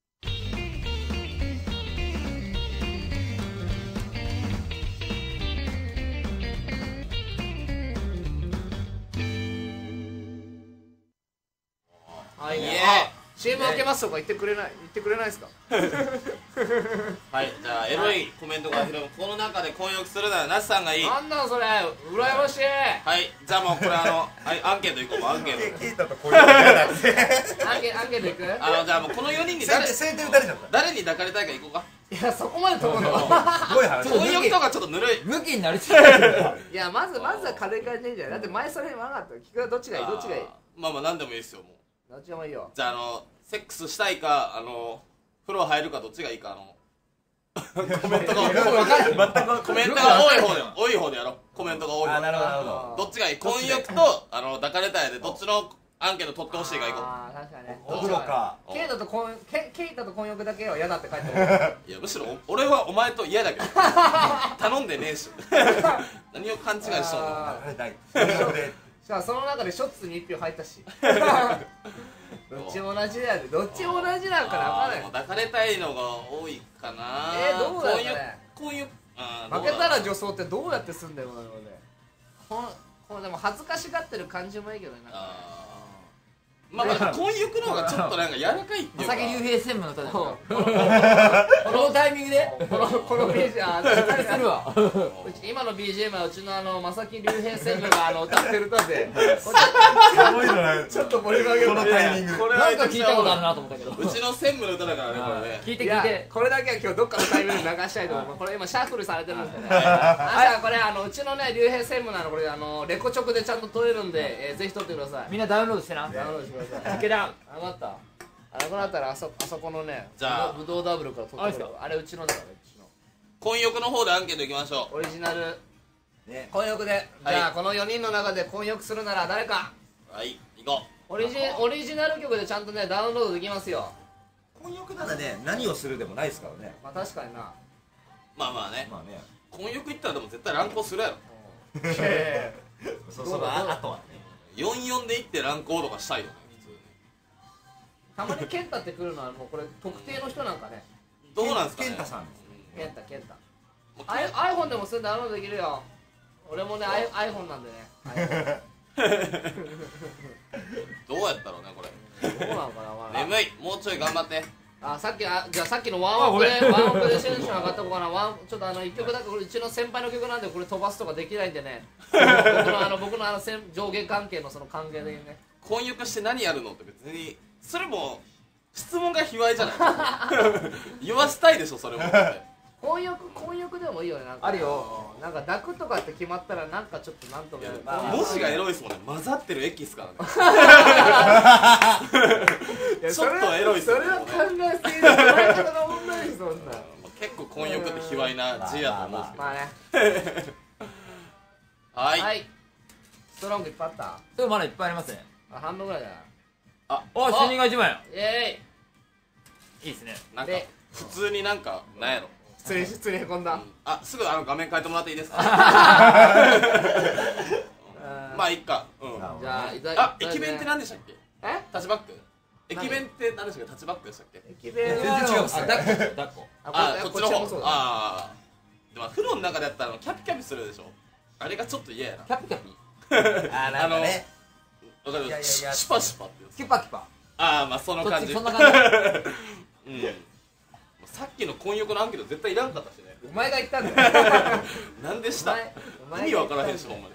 はい、 イエーイ。 CM 開けますとか言ってくれないですか。 はい、じゃあエロいコメントが広く、この中で混浴するならナチさんがいい。 なんなんそれ羨ましい。 はい、じゃあもうこれはいアンケートいこう。アンケート。 聞いたとこういうの嫌だって。 アンケートいく。 じゃあもうこの4人に先手打たれちゃった。 誰に抱かれたいかいこうか。 いやそこまで飛ぶの。 すごい話。 混浴とかちょっとぬるい。 ムキになりすぎてる。 いやまずは軽い感じでいいんじゃない。だって前それ言わなかった。聞くどっちがいいどっちがいい。 まあまあ何でもいいですよ。もうどっちでもいいよ。 じゃあセックスしたいか風呂入るかどっちがいいかコメントが多い方でやろう。コメントが多い方で。 なるほどなるほどっちがいい？混浴と抱かれたいでどっちのアンケート取ってほしいかいこう。 ああ確かにね。 お風呂か。 ケイタと混浴だけは嫌だって書いてある。 いやむしろ俺はお前と嫌だけど頼んでねえし何を勘違いしとんの。 あれない。混浴で。 しかもその中でショッツに1票入ったし。どっちも同じだよね。どっちも同じなんかな分かんない。 抱かれたいのが多いかな。 どうだろうね。 混浴負けたら女装ってどうやってすんだよなので。でも恥ずかしがってる感じもいいけどね。 まあ混浴の方がちょっとなんか柔らかいっていうか。 佐々木隆平専務の歌だからこのタイミングでこの BGM するわ。 今の BGM はうちの正木隆平専務が歌ってる歌ですごいじゃない。 ちょっと盛り上げるこのタイミング。 なんか聞いたことあるなと思ったけど。 うちの専務の歌だからねこれね。 聞いていや聞いて。 これだけは今日どっかのタイミングで流したいと思う。これ今シャッフルされてるんでね。朝これうちのね隆平専務なのこれレコチョクでちゃんと撮れるんでぜひ撮ってください。 みんなダウンロードしてな。 ダウンロードしてください。 いけだ。 上がった。なくなったらあそこのねじゃあブドウダブルから撮ってくる。あれうちのだからうちの混浴の方でアンケートいきましょう。 オリジナル混浴で。じゃあこの4人の中で混浴するなら誰か。 はい行こう。 オリジナル曲でちゃんとねダウンロードできますよ。 混浴ならね、何をするでもないですからね。 まあ確かにな。 まあまあね。 まあね。 混浴行ったらでも絶対乱行するやろ。 そのあとはね。 44で行って乱行とかしたいよね普通に。 たまにケンタって来るのはもうこれ特定の人なんかね。 どうなんですかね。 健太さんです。 ケンタ iPhone でもすぐダウンロードできるよ。俺もね iPhone なんでね。 どうやったろうねこれ。 どうなのかなまだ。 眠い。もうちょい頑張って。 じゃあさっきのワンオクでテンション上がった子かな。ちょっと1曲だけこれうちの先輩の曲なんでこれ飛ばすとかできないんでね。僕の上下関係のその関係的にね。 混浴して何やるのって別にそれも質問が卑猥じゃない。言わしたいでしょそれも。 混浴でもいいよね。なんかあるよ。 なんか抱くとかって決まったらなんかちょっとなんとも言えない。 まあ文字がエロいですもんね。混ざってるエキスからね。 いやちょっとエロいっすそよねれは考えすぎる。捉え方が問題ですそんな。 結構混浴って卑猥な字やと思うんですけど。 まあね。 はい。 はい。ストロングいっぱいあった。 それまだいっぱいありますね。 あ、半分ぐらいだな。 お、主任が一番や。 イエいいですね。 なんかで普通になんかなんやろ。 ーイ。普通にへこんだ。 あ、すぐ画面変えてもらっていいですか。 あまあいっか。うん。 じゃあいたあ、駅弁って何でしたっけ？ え？ タッチバック？駅弁って何でしたっけ？タッチバックでしたっけ？ 駅弁全然違うっすねあ、抱っこ。 あ、こっちの方。 もそうだ。 ああ。でも風呂の中でやったらキャピキャピするでしょ。あれがちょっと嫌やな。 キャピキャピ。 あ、なんかね。 わかるいやいやいやシュパシュパってやつ。 キュパキュパ。 ああ、まあその感じ。 そんな感じ。 うん。さっきの混浴のアンケート絶対いらんかったしね。 お前が言ったんだよ。 なんでした？ お前意味わからへんしほんまに。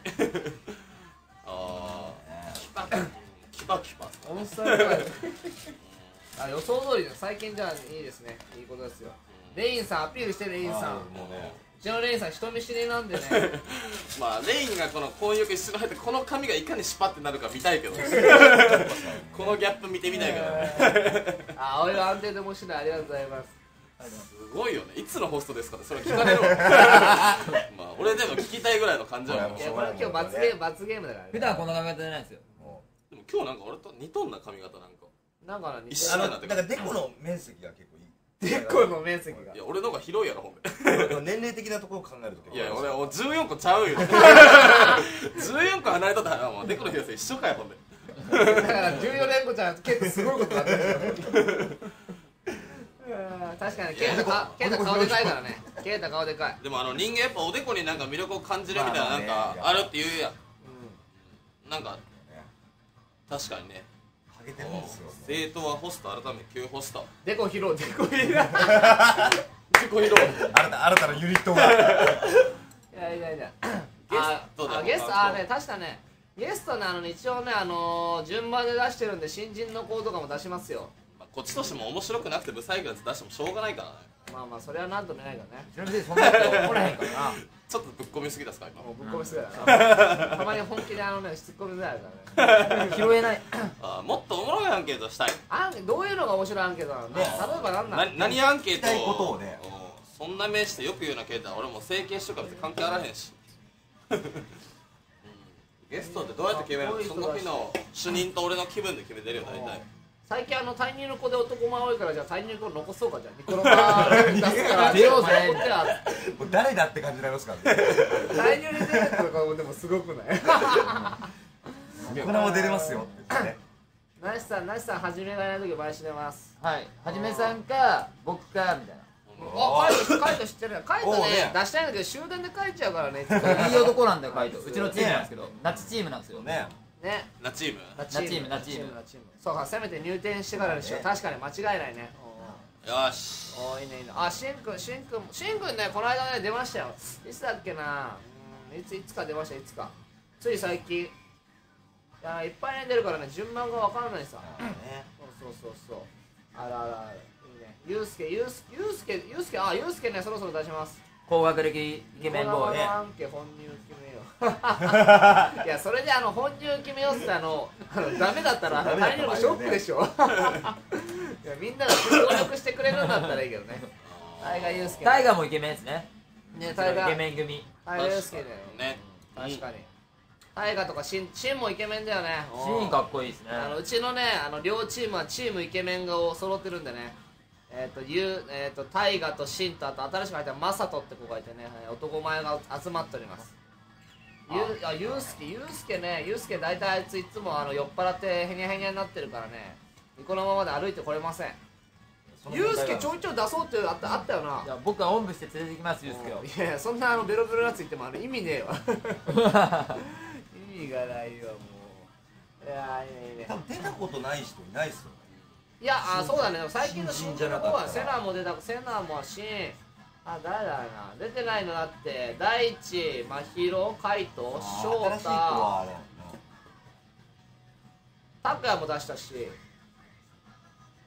ああ。キパキパキパ。 面白い。あ、予想通りで最近じゃあいいですね。いいことですよ。レインさんアピールしてるレインさん。 もうね。 うちのレインさん人見知りなんでね。 まあレインがこの混浴一緒に入ってこの髪がいかにシュパってなるか見たいけど。このギャップ見てみたいけどね。 あ、青いは安定で面白い。ありがとうございます。 すごいよね。いつのホストですかってそれ聞かれるわ。まあ俺でも聞きたいぐらいの感じやもん。でもいやこれ今日罰ゲームだからね。 普段この髪型じゃないんですよ。 今日なんか俺と似とんな髪型なんか。 なんか似て一緒るなんかデコの面積が結構いい。 でっこの面積がい。や俺の方が広いやろほんで。 年齢的なところを考えるといや俺14個ちゃうよ。14個離れとったらもうデコの広さ一緒かよほんで。 だから14連子ちゃん結構すごいことになってる。確かにケイタ顔でかいからね。ケイタ顔でかい。 でも人間やっぱおでこになんか魅力を感じるみたいななんかあるって言うやん。なんか確かにね。 ハゲてるんですよ。 生徒はホスト改め旧ホスト。 デコ広自己披露。 新たなユニットが。 いやゲストでもゲストね、確かねゲストね一応ね順番で出してるんで新人の子とかも出しますよ。 こっちとしても面白くなくてブサイクなやつ出してもしょうがないからね。 まあそれはなんとも言えないからね。 うちの店そんな人怒らへんからな。 ちょっとぶっ込みすぎですか今。 もうぶっ込みすぎだな。たまに本気で突っ込みづらいからね。 拾えない。 もっとおもろいアンケートしたい。 どういうのが面白いアンケートなのね。例えばなんなの。 何アンケート聞きたいことをね。 そんな名してよく言うなケータは俺も整形しとか別に関係あらへんし。ゲストってどうやって決めるの？その日の主任と俺の気分で決めてるよ大体。 最近退入の子で男前多いからじゃあ退入の子残そうかじゃあニコロバー出すから出ようぜ残ってはもう誰だって感じになりますからね。 退入に出るとかもでもすごくない？ 僕らも出れますよってね。 ナイスさんはじめがいない時毎週出ます。 はい。はじめさんか僕かみたいな。 カイト知ってるよ。カイトねおうね出したいんだけど終電で帰っちゃうからね。 いい男なんだよカイト。うちのチームなんですけど、ナチチームなんですよ。 ね。 ね。 なチーム。 ナチーム。 そうかせめて入店してからにしよう。確かに間違いないね。 よし。 おいいねいいね。あしんくんねこの間ね出ましたよ。いつだっけな。いつか出ましたいつか。つい最近。いやいっぱいね出るからね順番がわからないさ。そう。ある。いいね。ゆうすけねそろそろ出します。 高学歴イケメンボーイ。 アンケ本入決めよう。いやそれで本入決めようってダメだったら大量のショックでしょ。いやみんなが協力してくれるんだったらいいけどね。タイガーユースケ。 タイガーもイケメンですね。 ねタイガー。 イケメン組。 タイガーユースケだよ。 ね。 確かに。タイガーとかシンもイケメンだよね。 シーンかっこいいですね。 うちのね両チームはチームイケメンが揃ってるんでね。タイガとシンとあと新しく入ったマサトって子がいてね男前が集まっております。ユースケ大体あいついつも酔っ払ってヘニャヘニャになってるからねこのままで歩いてこれません。ユースケちょいちょい出そうってあったよな。 いや僕はおんぶして連れてきますユースケを。 いやそんなベロベロなやつ言っても意味ねえわ。意味がないよもう。いやいいね。 多分出たことない人いないっすよ。 いやそうだね最近の新人の子は新人じゃなかったらセナも出たセナもシン誰だろうな出てないのだって大地真宙海斗翔新しい子は太あれ。 拓也も出したし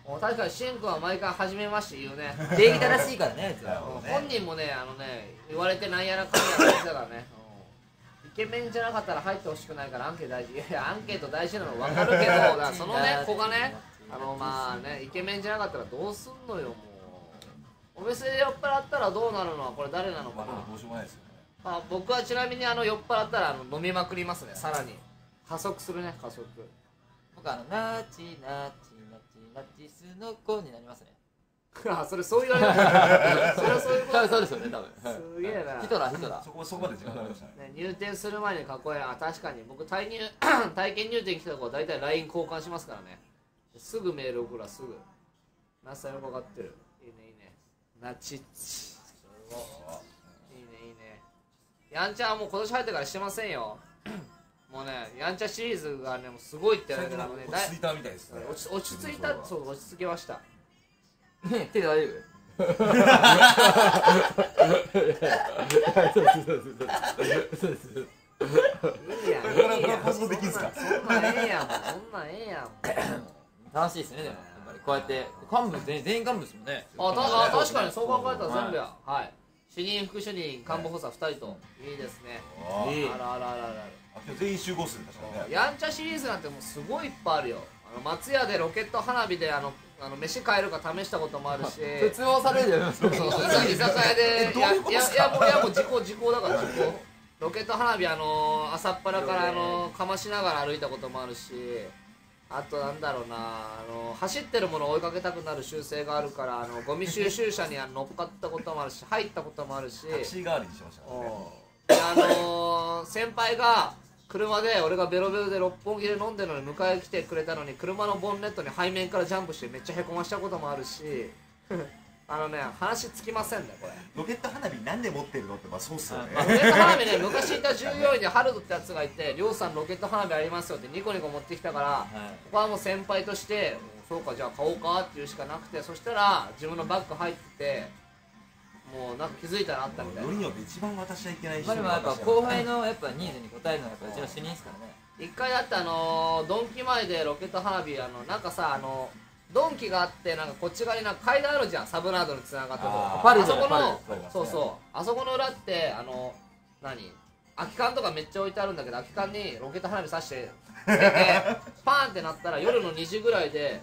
もう確かにしんくんは毎回初めまして言うね。 礼儀正しいからね、あいつは。 本人もね、言われてなんやらかんやら言ってたからね。イケメンじゃなかったら入ってほしくないからアンケート大事。いや、アンケート大事なの分かるけど、だからそのね、子がね、まあね、イケメンじゃなかったらどうすんのよ、もう。お店で酔っ払ったらどうなるのはこれ誰なのかな。 どうしようもないですよね。 僕はちなみに酔っ払ったら飲みまくりますね、さらに。加速するね、加速。 僕ナチナチナチナチスの子になりますね。 それそう言われる。それはそういうことそうですよね、多分。 すげえな。 ヒトラー。 そこまで時間かかりましたね。 入店する前にかっこいいな。確かに僕体験入店来た子は大体 LINE 交換しますからね。すぐメール送るわ、すぐ。ナスさんよく分かってる。いいねいいね。ナチッチ。いいねいいね。やんちゃはもう今年入ってからしてませんよ。もうね、やんちゃシリーズがね、もうすごいって言われてるのね。 落ち着いたみたいですね。 落ち着いた、そう、落ち着きました。 ね、手で大丈夫？ いいやん、いいやん。 放送できんすか？ そんなんええやん、そんなんええやん。 楽しいですね、でもやっぱりこうやって幹部全員幹部ですもんね。 確かにそう考えたら全部や。はい。主任副主任幹部補佐2人といいですね。あらあらあらあら。 今日全員集合するんですかね。 やんちゃシリーズなんてもうすごいいっぱいあるよ。松屋でロケット花火で飯買えるか試したこともあるし。 普通をされるじゃないですか。 居酒屋でいやもう時効だから時効。ロケット花火朝っぱらからかましながら歩いたこともあるし。あとなんだろうな、走ってるものを追いかけたくなる習性があるからゴミ収集車に乗っかったこともあるし、入ったこともあるし、 タクシー代わりにしましたね。 で先輩が車で俺がベロベロで六本木で飲んでるのに迎え来てくれたのに車のボンネットに背面からジャンプしてめっちゃへこましたこともあるし話つきませんねこれ。 ロケット花火なんで持ってるのって、まあそうっすよね。 ロケット花火ね、昔いた従業員でハルトってやつがいて、りょうさんロケット花火ありますよってニコニコ持ってきたから、ここはもう先輩としてそうかじゃあ買おうかっていうしかなくて、そしたら自分のバッグ入ってて、もうなんか気づいたらあったみたいな。 よりによって一番渡しちゃいけない人でもやっぱ後輩のやっぱニーズに応えるのがやっぱうちの主任ですからね。 一回だってドンキ前でロケット花火なんかさドンキがあってなんかこっち側になんか階段あるじゃん、サブナードにつながったとこ。 パルあそこのパルねそうそう、あそこの裏って空き缶とかめっちゃ置いてあるんだけど、空き缶にロケット花火さしてつけてパーンってなったら夜の2時ぐらいで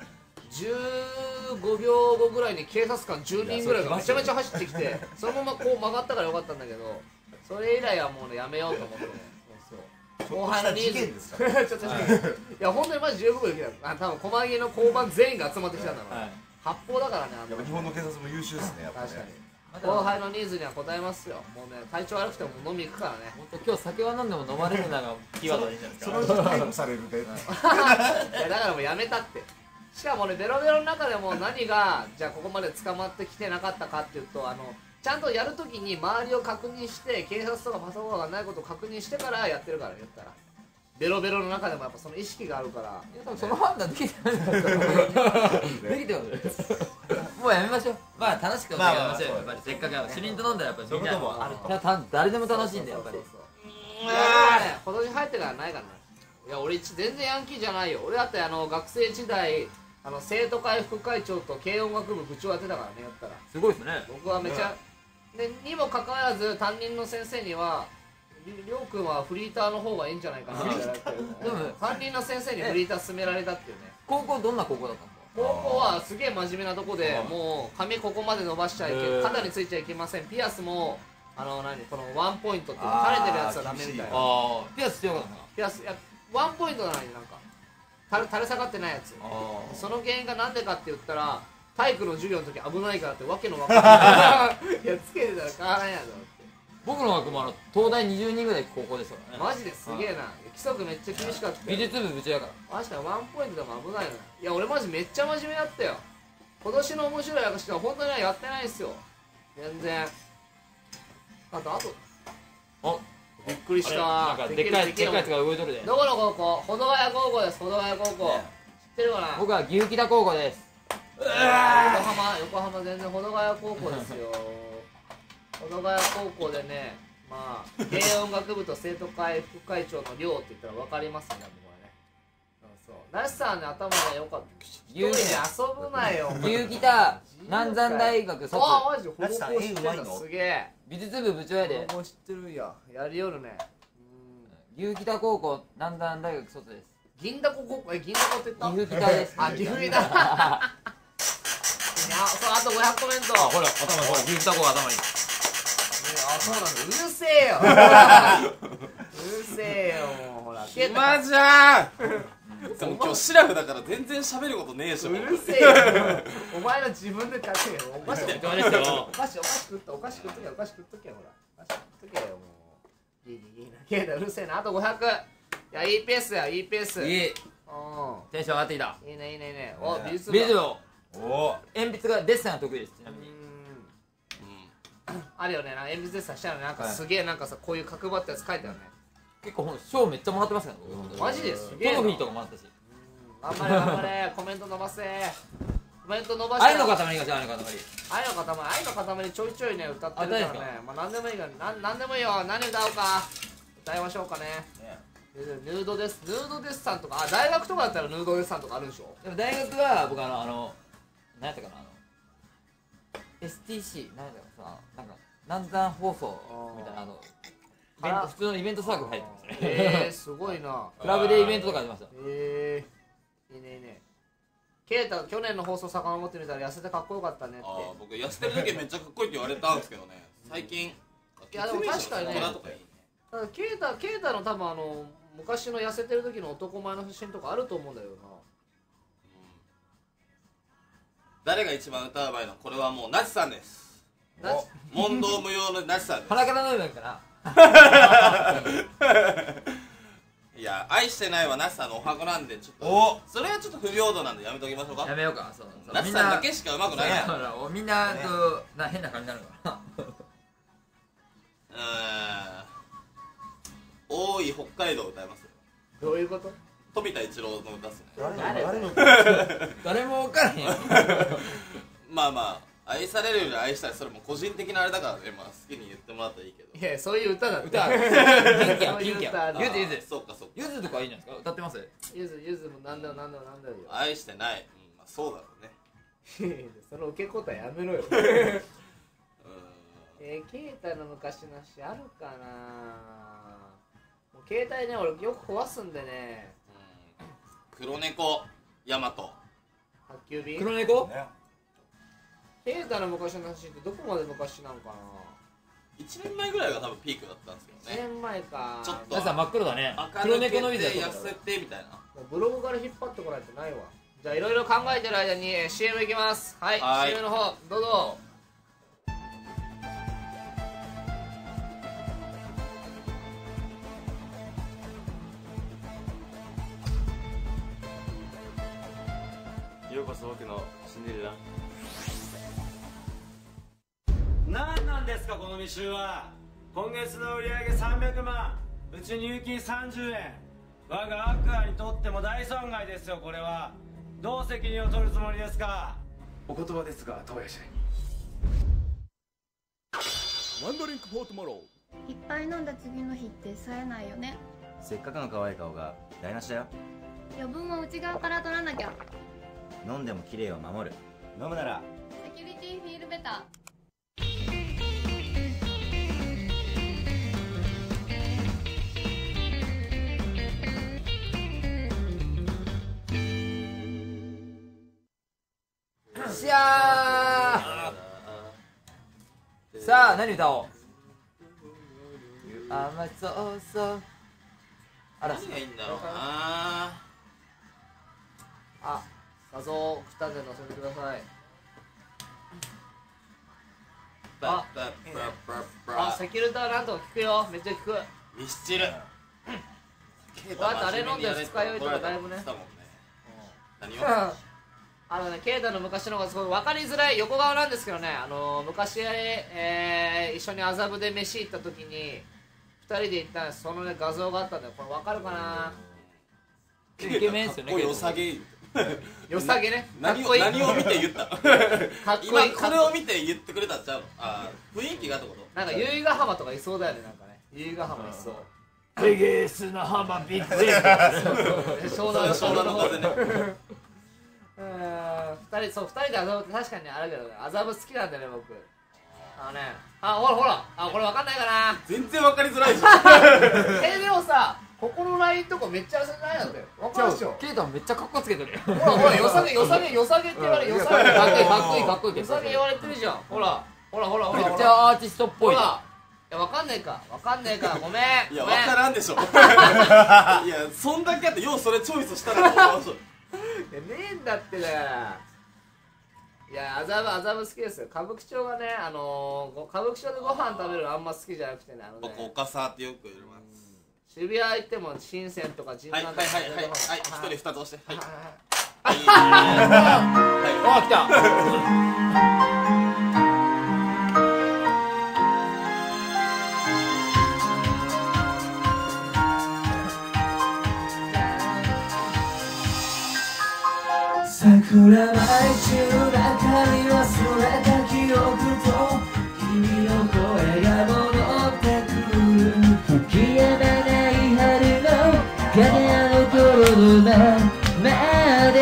15秒後ぐらいに警察官10人ぐらいがめちゃめちゃ走ってきて、そのままこう曲がったからよかったんだけど、それ以来はもうねやめようと思ってね。後輩のニーズですか？ ちょっといや本当にマジ15秒できた。多分狛江の交番全員が集まってきたんだろう、発砲だからね。 やっぱ日本の警察も優秀ですね、やっぱね。 確かに後輩のニーズには応えますよ。もうね体調悪くても飲み行くからね。 本当今日酒は飲んでも飲まれるながキーワードでいいんじゃないですか。 そのうち逮捕されるで。 いやだからもうやめたって。しかもねベロベロの中でも何がじゃあここまで捕まってきてなかったかっていうと、ちゃんとやるときに周りを確認して警察とかパトカーがないことを確認してからやってるから、言ったらベロベロの中でもやっぱその意識があるから。 多分その判断できてないんだできてますもうやめましょう。まあ楽しくやめましょうよ。やっぱりせっかく主任と飲んだらやっぱりそういうこともあると。 誰でも楽しいんでやっぱり。 いやね、今年入ってからないからね。いや俺全然ヤンキーじゃないよ。俺だって学生時代生徒会副会長と軽音楽部部長やってたからね、やったら。 すごいですね。 僕はめちゃ、でにもかかわらず担任の先生にはりょうくんはフリーターの方がいいんじゃないかなって言われて、でも担任の先生にフリーター勧められたっていうね。 高校どんな高校だったんですか？ 高校はすげえ真面目なとこで、もう髪ここまで伸ばしちゃいけない、肩についちゃいけません、ピアスもこのワンポイントっていうか垂れてるやつはダメみたいな。 ピアス強かったのか。 ピアス、いやワンポイントなのになんか垂れ下がってないやつ。その原因がなんでかって言ったら、体育の授業の時危ないからってわけのわからないいやつけてたら変わらんやぞって。 僕の学も東大20人ぐらい高校ですからね。 マジですげえな。規則めっちゃ厳しかった。 美術部部長やから。 確かにワンポイントでも危ないの。いや俺マジめっちゃ真面目だったよ。今年の面白い役しか本当にやってないんすよ全然。あとびっくりした。 なんかでっかいやつが動いとるで。 どこの高校？保土ヶ谷高校です。保土ヶ谷高校、知ってるかな。 僕は牛北高校です。 横浜全然保土ヶ谷高校ですよ保土ヶ谷高校でね、まあ軽音楽部と生徒会副会長の寮って言ったら分かりますね、僕はね。 そうナシさんね頭が良かった一人牛で遊ぶなよ牛ギター南山大学卒あマジでナシさん方向知ってんだ絵うまいのすげえ美術部部長やでもう知ってるややりよるね牛ギター高校南山大学卒です銀だここ銀だこって言った岐阜ギターですあ岐阜ギターいやそうあと500コメントほら頭ほら牛ギター高校頭にあそうなんだうるせえようるせえよもうほら暇じゃんでも今日シラフだから全然喋ることねえしうるせえよお前ら自分で書けよお菓子どうですよお菓子食っとけお菓子食っとけよほらお菓子食っとけよもういいなケイタうるせえなあと500いやいいペースやいいペースいいうんテンション上がってきたいいねいいねいいねお美術部美術部をお鉛筆がデッサンが得意ですちなみにあるよねなんか鉛筆でさしたらなんかすげえなんかさこういう角張ったやつ書いてあるね結構賞めっちゃもらってますから僕マジですげえなトロフィーとかもらったし頑張れ頑張れコメント伸ばせコメント伸ばして愛の塊がじゃあ愛の塊愛の塊ちょいちょいね歌ってるからねあ大丈夫ですまあ何でもいいから何でもいいよ何歌おうか歌いましょうかねヌードですさんとか大学とかだったらヌードですさんとかあるでしょでも大学は僕何やったかなSTC 何やったかななんか南山放送みたいなイベント普通のイベントサークル入ってましたねすごいなクラブでイベントとかやってましたいいねいいねケイタ去年の放送遡ってみたら痩せてかっこよかったねって僕痩せてる時めっちゃかっこいいって言われたんですけどね最近いやでも確かにねケツメイシの桜とかいいねただケイタの多分昔の痩せてる時の男前の写真とかあると思うんだよな誰が一番歌うまいのこれはもうナチさんです問答無用のナチさんです鼻から飲むんかないや愛してないはナチさんのお箱なんでちょっとそれはちょっと不平等なんでやめときましょうかやめようかそうナチさんだけしかうまくないやんみんなと変な感じになるから多い北海道歌いますよどういうこと富田一郎の歌っすね誰の誰も分からへんまあまあ愛されるより愛したいそれも個人的なあれだからねまあ好きに言ってもらったらいいけどいやそういう歌だって元気やそういう元気歌あるやゆずゆずそうかそうかゆずとかいいんじゃないですか歌ってますゆずもなんだよ愛してない、まあ、そうだろうねその受け答えやめろよケイタの昔の話あるかなもう携帯ね俺よく壊すんでね黒猫ヤマト宅急便黒猫ケイタの昔の話ってどこまで昔なのかな 1年前ぐらいが多分ピークだったんですけど 1 ね年前かちょっと皆さん真っ黒だね赤黒抜け猫のビザて痩せてみたいなブログから引っ張ってこないとないわじゃあいろいろ考えてる間に CM いきますはい、 はい CM の方どうぞようこそ僕のシンデレラ何なんですかこの未収は今月の売り上げ300万うち入金30円我がアクアにとっても大損害ですよこれはどう責任を取るつもりですかお言葉ですが東野社員ワンドリンクフォートモロいっぱい飲んだ次の日って冴えないよね。 せっかくの可愛い顔が台無しだよ。 余分を内側から取らなきゃ。 飲んでも綺麗を守る。飲むならセキュリティフィールベタしゃーさあ何歌おう甘そうそう何がいいんだろうなあ、画像を2で載せてくださいあ、セキュリターなんとか聞くよめっちゃ聞くミスチルだってあれ飲んで二日酔いとかだいぶね何をケイタの昔のがすごい分かりづらい横顔なんですけどね昔、一緒に麻布で飯行った時に2人で行ったんですそのね画像があったんだよこれ分かるかなイケメンっすよねかっこよさげ良さげねかっ何こいいを見て言ったかっこいい今これを見て言ってくれたんちゃうの雰囲気がってことなんか由比ヶ浜とかいそうだよねなんかね由比ヶ浜いそうベゲスの浜ビッグウェーブ湘南の風ね。 2人で麻布って確かにあるけどね、麻布好きなんだよね僕。ほらこれ分かんないかな。 全然分かりづらいじゃん。 でもさ、ここのラインとかめっちゃ焦ってないので分かるでしょ。 ケイタもめっちゃカッコつけてるよ。 ほらよさげって言われる。よさげかっこいいかっこいい。 よさげ言われてるじゃん。ほらめっちゃアーティストっぽい。 いや分かんねえかごめん。 いや分からんでしょ。いやそんだけあってようそれチョイスしたら。 ねえんだってだから。いや麻布好きですよ。歌舞伎町がね、歌舞伎町でご飯食べるのあんま好きじゃなくてね、 僕おかさってよく言います。 渋谷行っても深センとか神南とかはい一人二つ押してはい来た。 桜舞い中中に忘れた記憶と君の声が戻ってくる。消えない春の風の頃のままで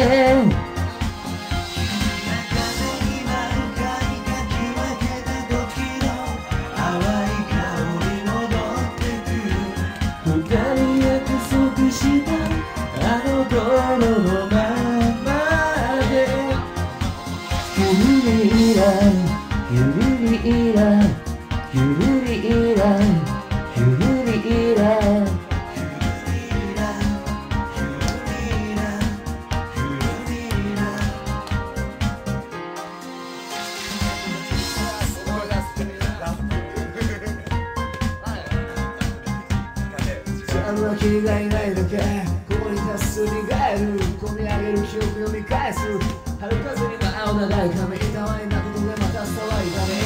君がいないだけここに立つ蘇る込み上げる記憶読み返す春風に舞う長い髪たわいなことでまた騒いだね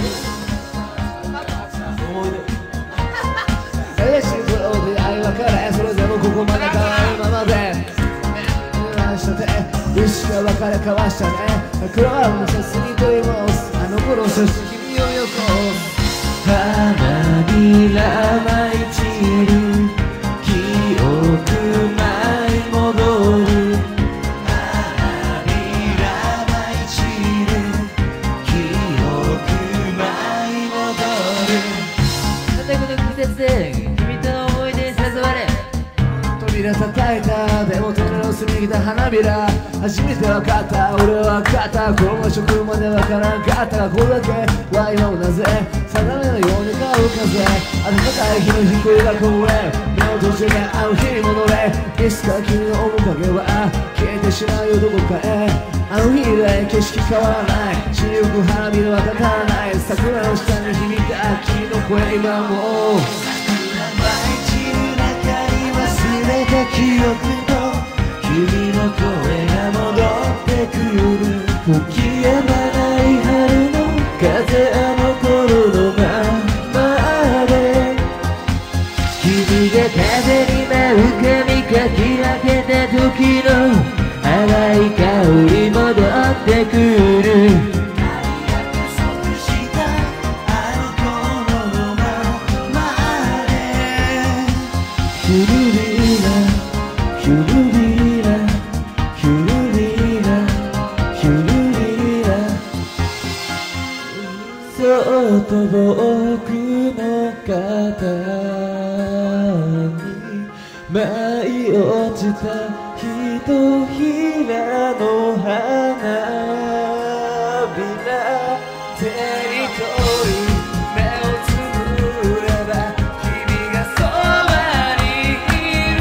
嬉しい頃出会い別れそれでもここまで変わるままでしたて意識が別れ交わしたね黒青の切に取り戻すあの頃そして君をよこす花びら舞い散る記憶舞い戻る花びら舞い散る記憶舞い戻るまたこの季節で君との思い出に誘われ扉叩いたでも隣の隅に来た花びら初めて分かった俺は分かったこの場所来るまで分からんかったがこれだけは今もなぜ定めのように香る風暖かい日の日恋がこぼれ目を閉じて会う日に戻れいつか君の面影は消えてしまうよどこかへあの日以来景色変わらない散りゆく花びらはかからない桜の下に響いた君の声今も忘れた記憶と君の声が戻ってくる吹き止まない春の風あの頃のままで君が風に舞う髪かき分けた時の淡い香り戻ってくる僕の肩に舞い落ちたひとひらの花びら手に取り目をつぶれば君がそばにいる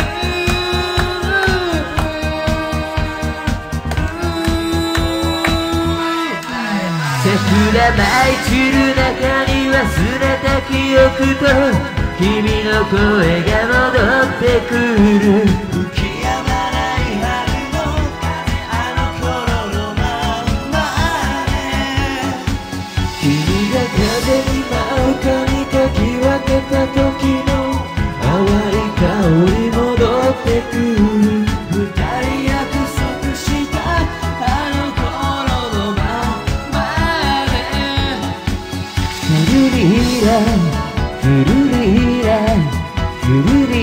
桜舞い散る中に忘れた記憶と君の声が戻ってくる吹き止まない春の風あの頃のままで君が風に舞う髪かき分けた時の淡い香り戻ってくる二人約束したあの頃のままでフルリーラフルリーラフルリ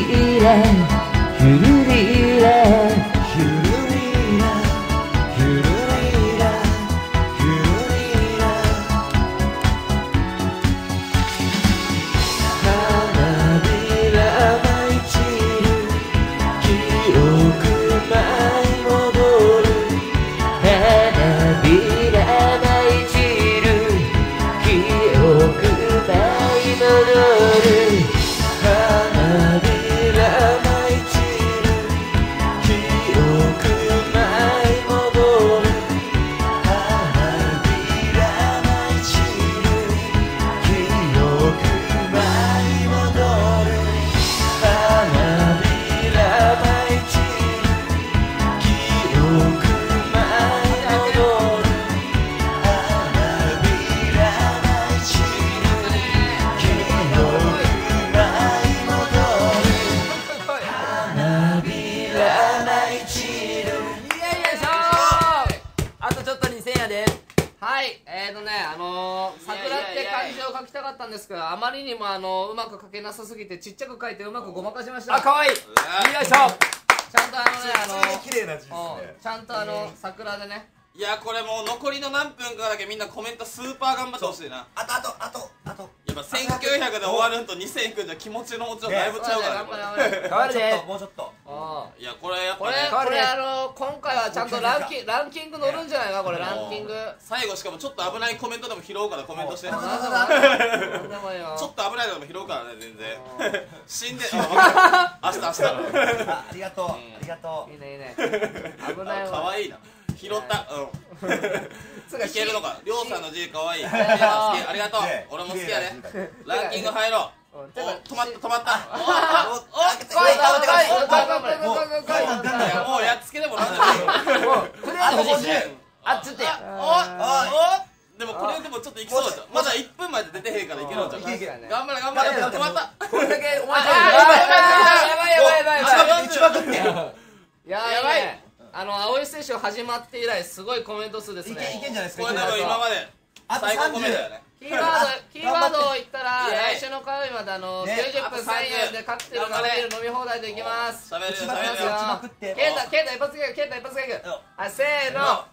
書きたかったんですけど、あまりにもうまく書けなさすぎてちっちゃく書いてうまくごまかしました。 あ、かわいい。よいしょ。 ちゃんと普通に綺麗な字ですね。 ちゃんと桜でね。 いやこれもう残りの何分かだけみんなコメントスーパー頑張ってほしいな。 あとやっぱ1900で終わるんと2000いくんじゃ気持ちの持ちよだいぶちゃうからね。 変わるで。 もうちょっといやこれやっぱこれね今回はちゃんとランキング乗るんじゃないかこれランキング。 最後しかもちょっっと危ないコメントでも拾うからコメントして。ちょっと危ないのでも拾うからね全然。死んで明日。 ありがとうありがとう。 いいねいいね。危ないわ。 可愛いな。拾った。いけるのか。りょうさんの字可愛い。好きありがとう。俺も好きやね。ランキング入ろう。止まった止まった。もうやっつけでもなんだ。 あっつってでもこれでもちょっといきそうだった。まだ1分前で出てへんからいけるんじゃん。頑張れ頑張れ。止まった。 これだけお前やばい。青い選手始まって以来すごいコメント数ですね。 いけんじゃないですか。 これ多分今まで最高コメントだよね。 キーワードを言ったら来週の火曜日まで90分1000円でカクテル飲める飲み放題でいきます。 喋れるケイタ一発ギャグケイタ一発ギャグ。せーの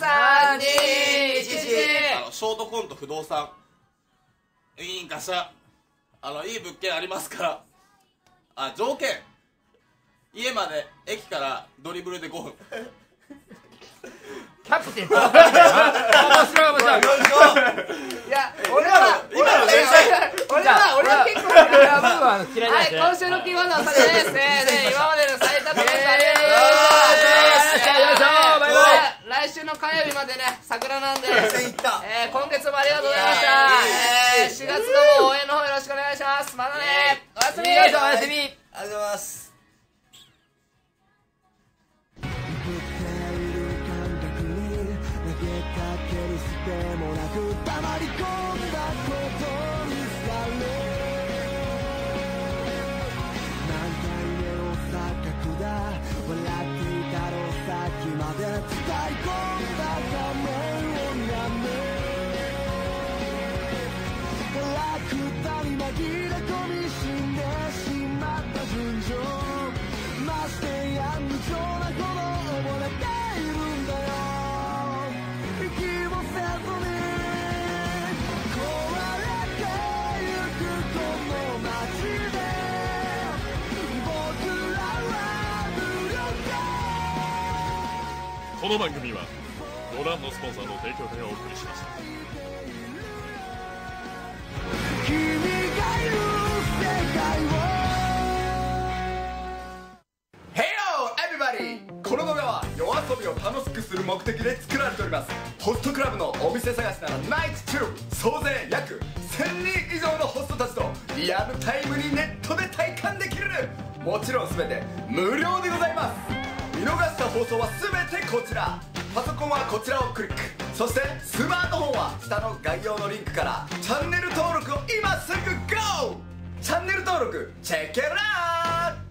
33211。 ショートコント不動産いいんかしら。いい物件ありますから。条件家まで駅からドリブルで5分。 キャプテン面白い面白い。 いや俺は結構嫌い。はい今週のキーワードはそれです。今までの最多コメントありがとうございます。来週の火曜日までね桜なんで今月もありがとうございました。4月の応援の方よろしくお願いします。またねおやすみ。 おやすみ。 ありがとうございます。 この番組はご覧のスポンサーの提供でお送りしました。君がいる世界を Hey yo everybody! この動画は夜遊びを楽しくする目的で作られております。ホストクラブのお店探しならナイツ2。総勢約1000人以上のホストたちとリアルタイムにネットで体感できる。もちろん全て無料でございます。見逃した放送は全てこちら。パソコンはこちらをクリック。そしてスマートフォンは下の概要のリンクからチャンネル登録を今すぐ GO！ チャンネル登録チェックイットアウト。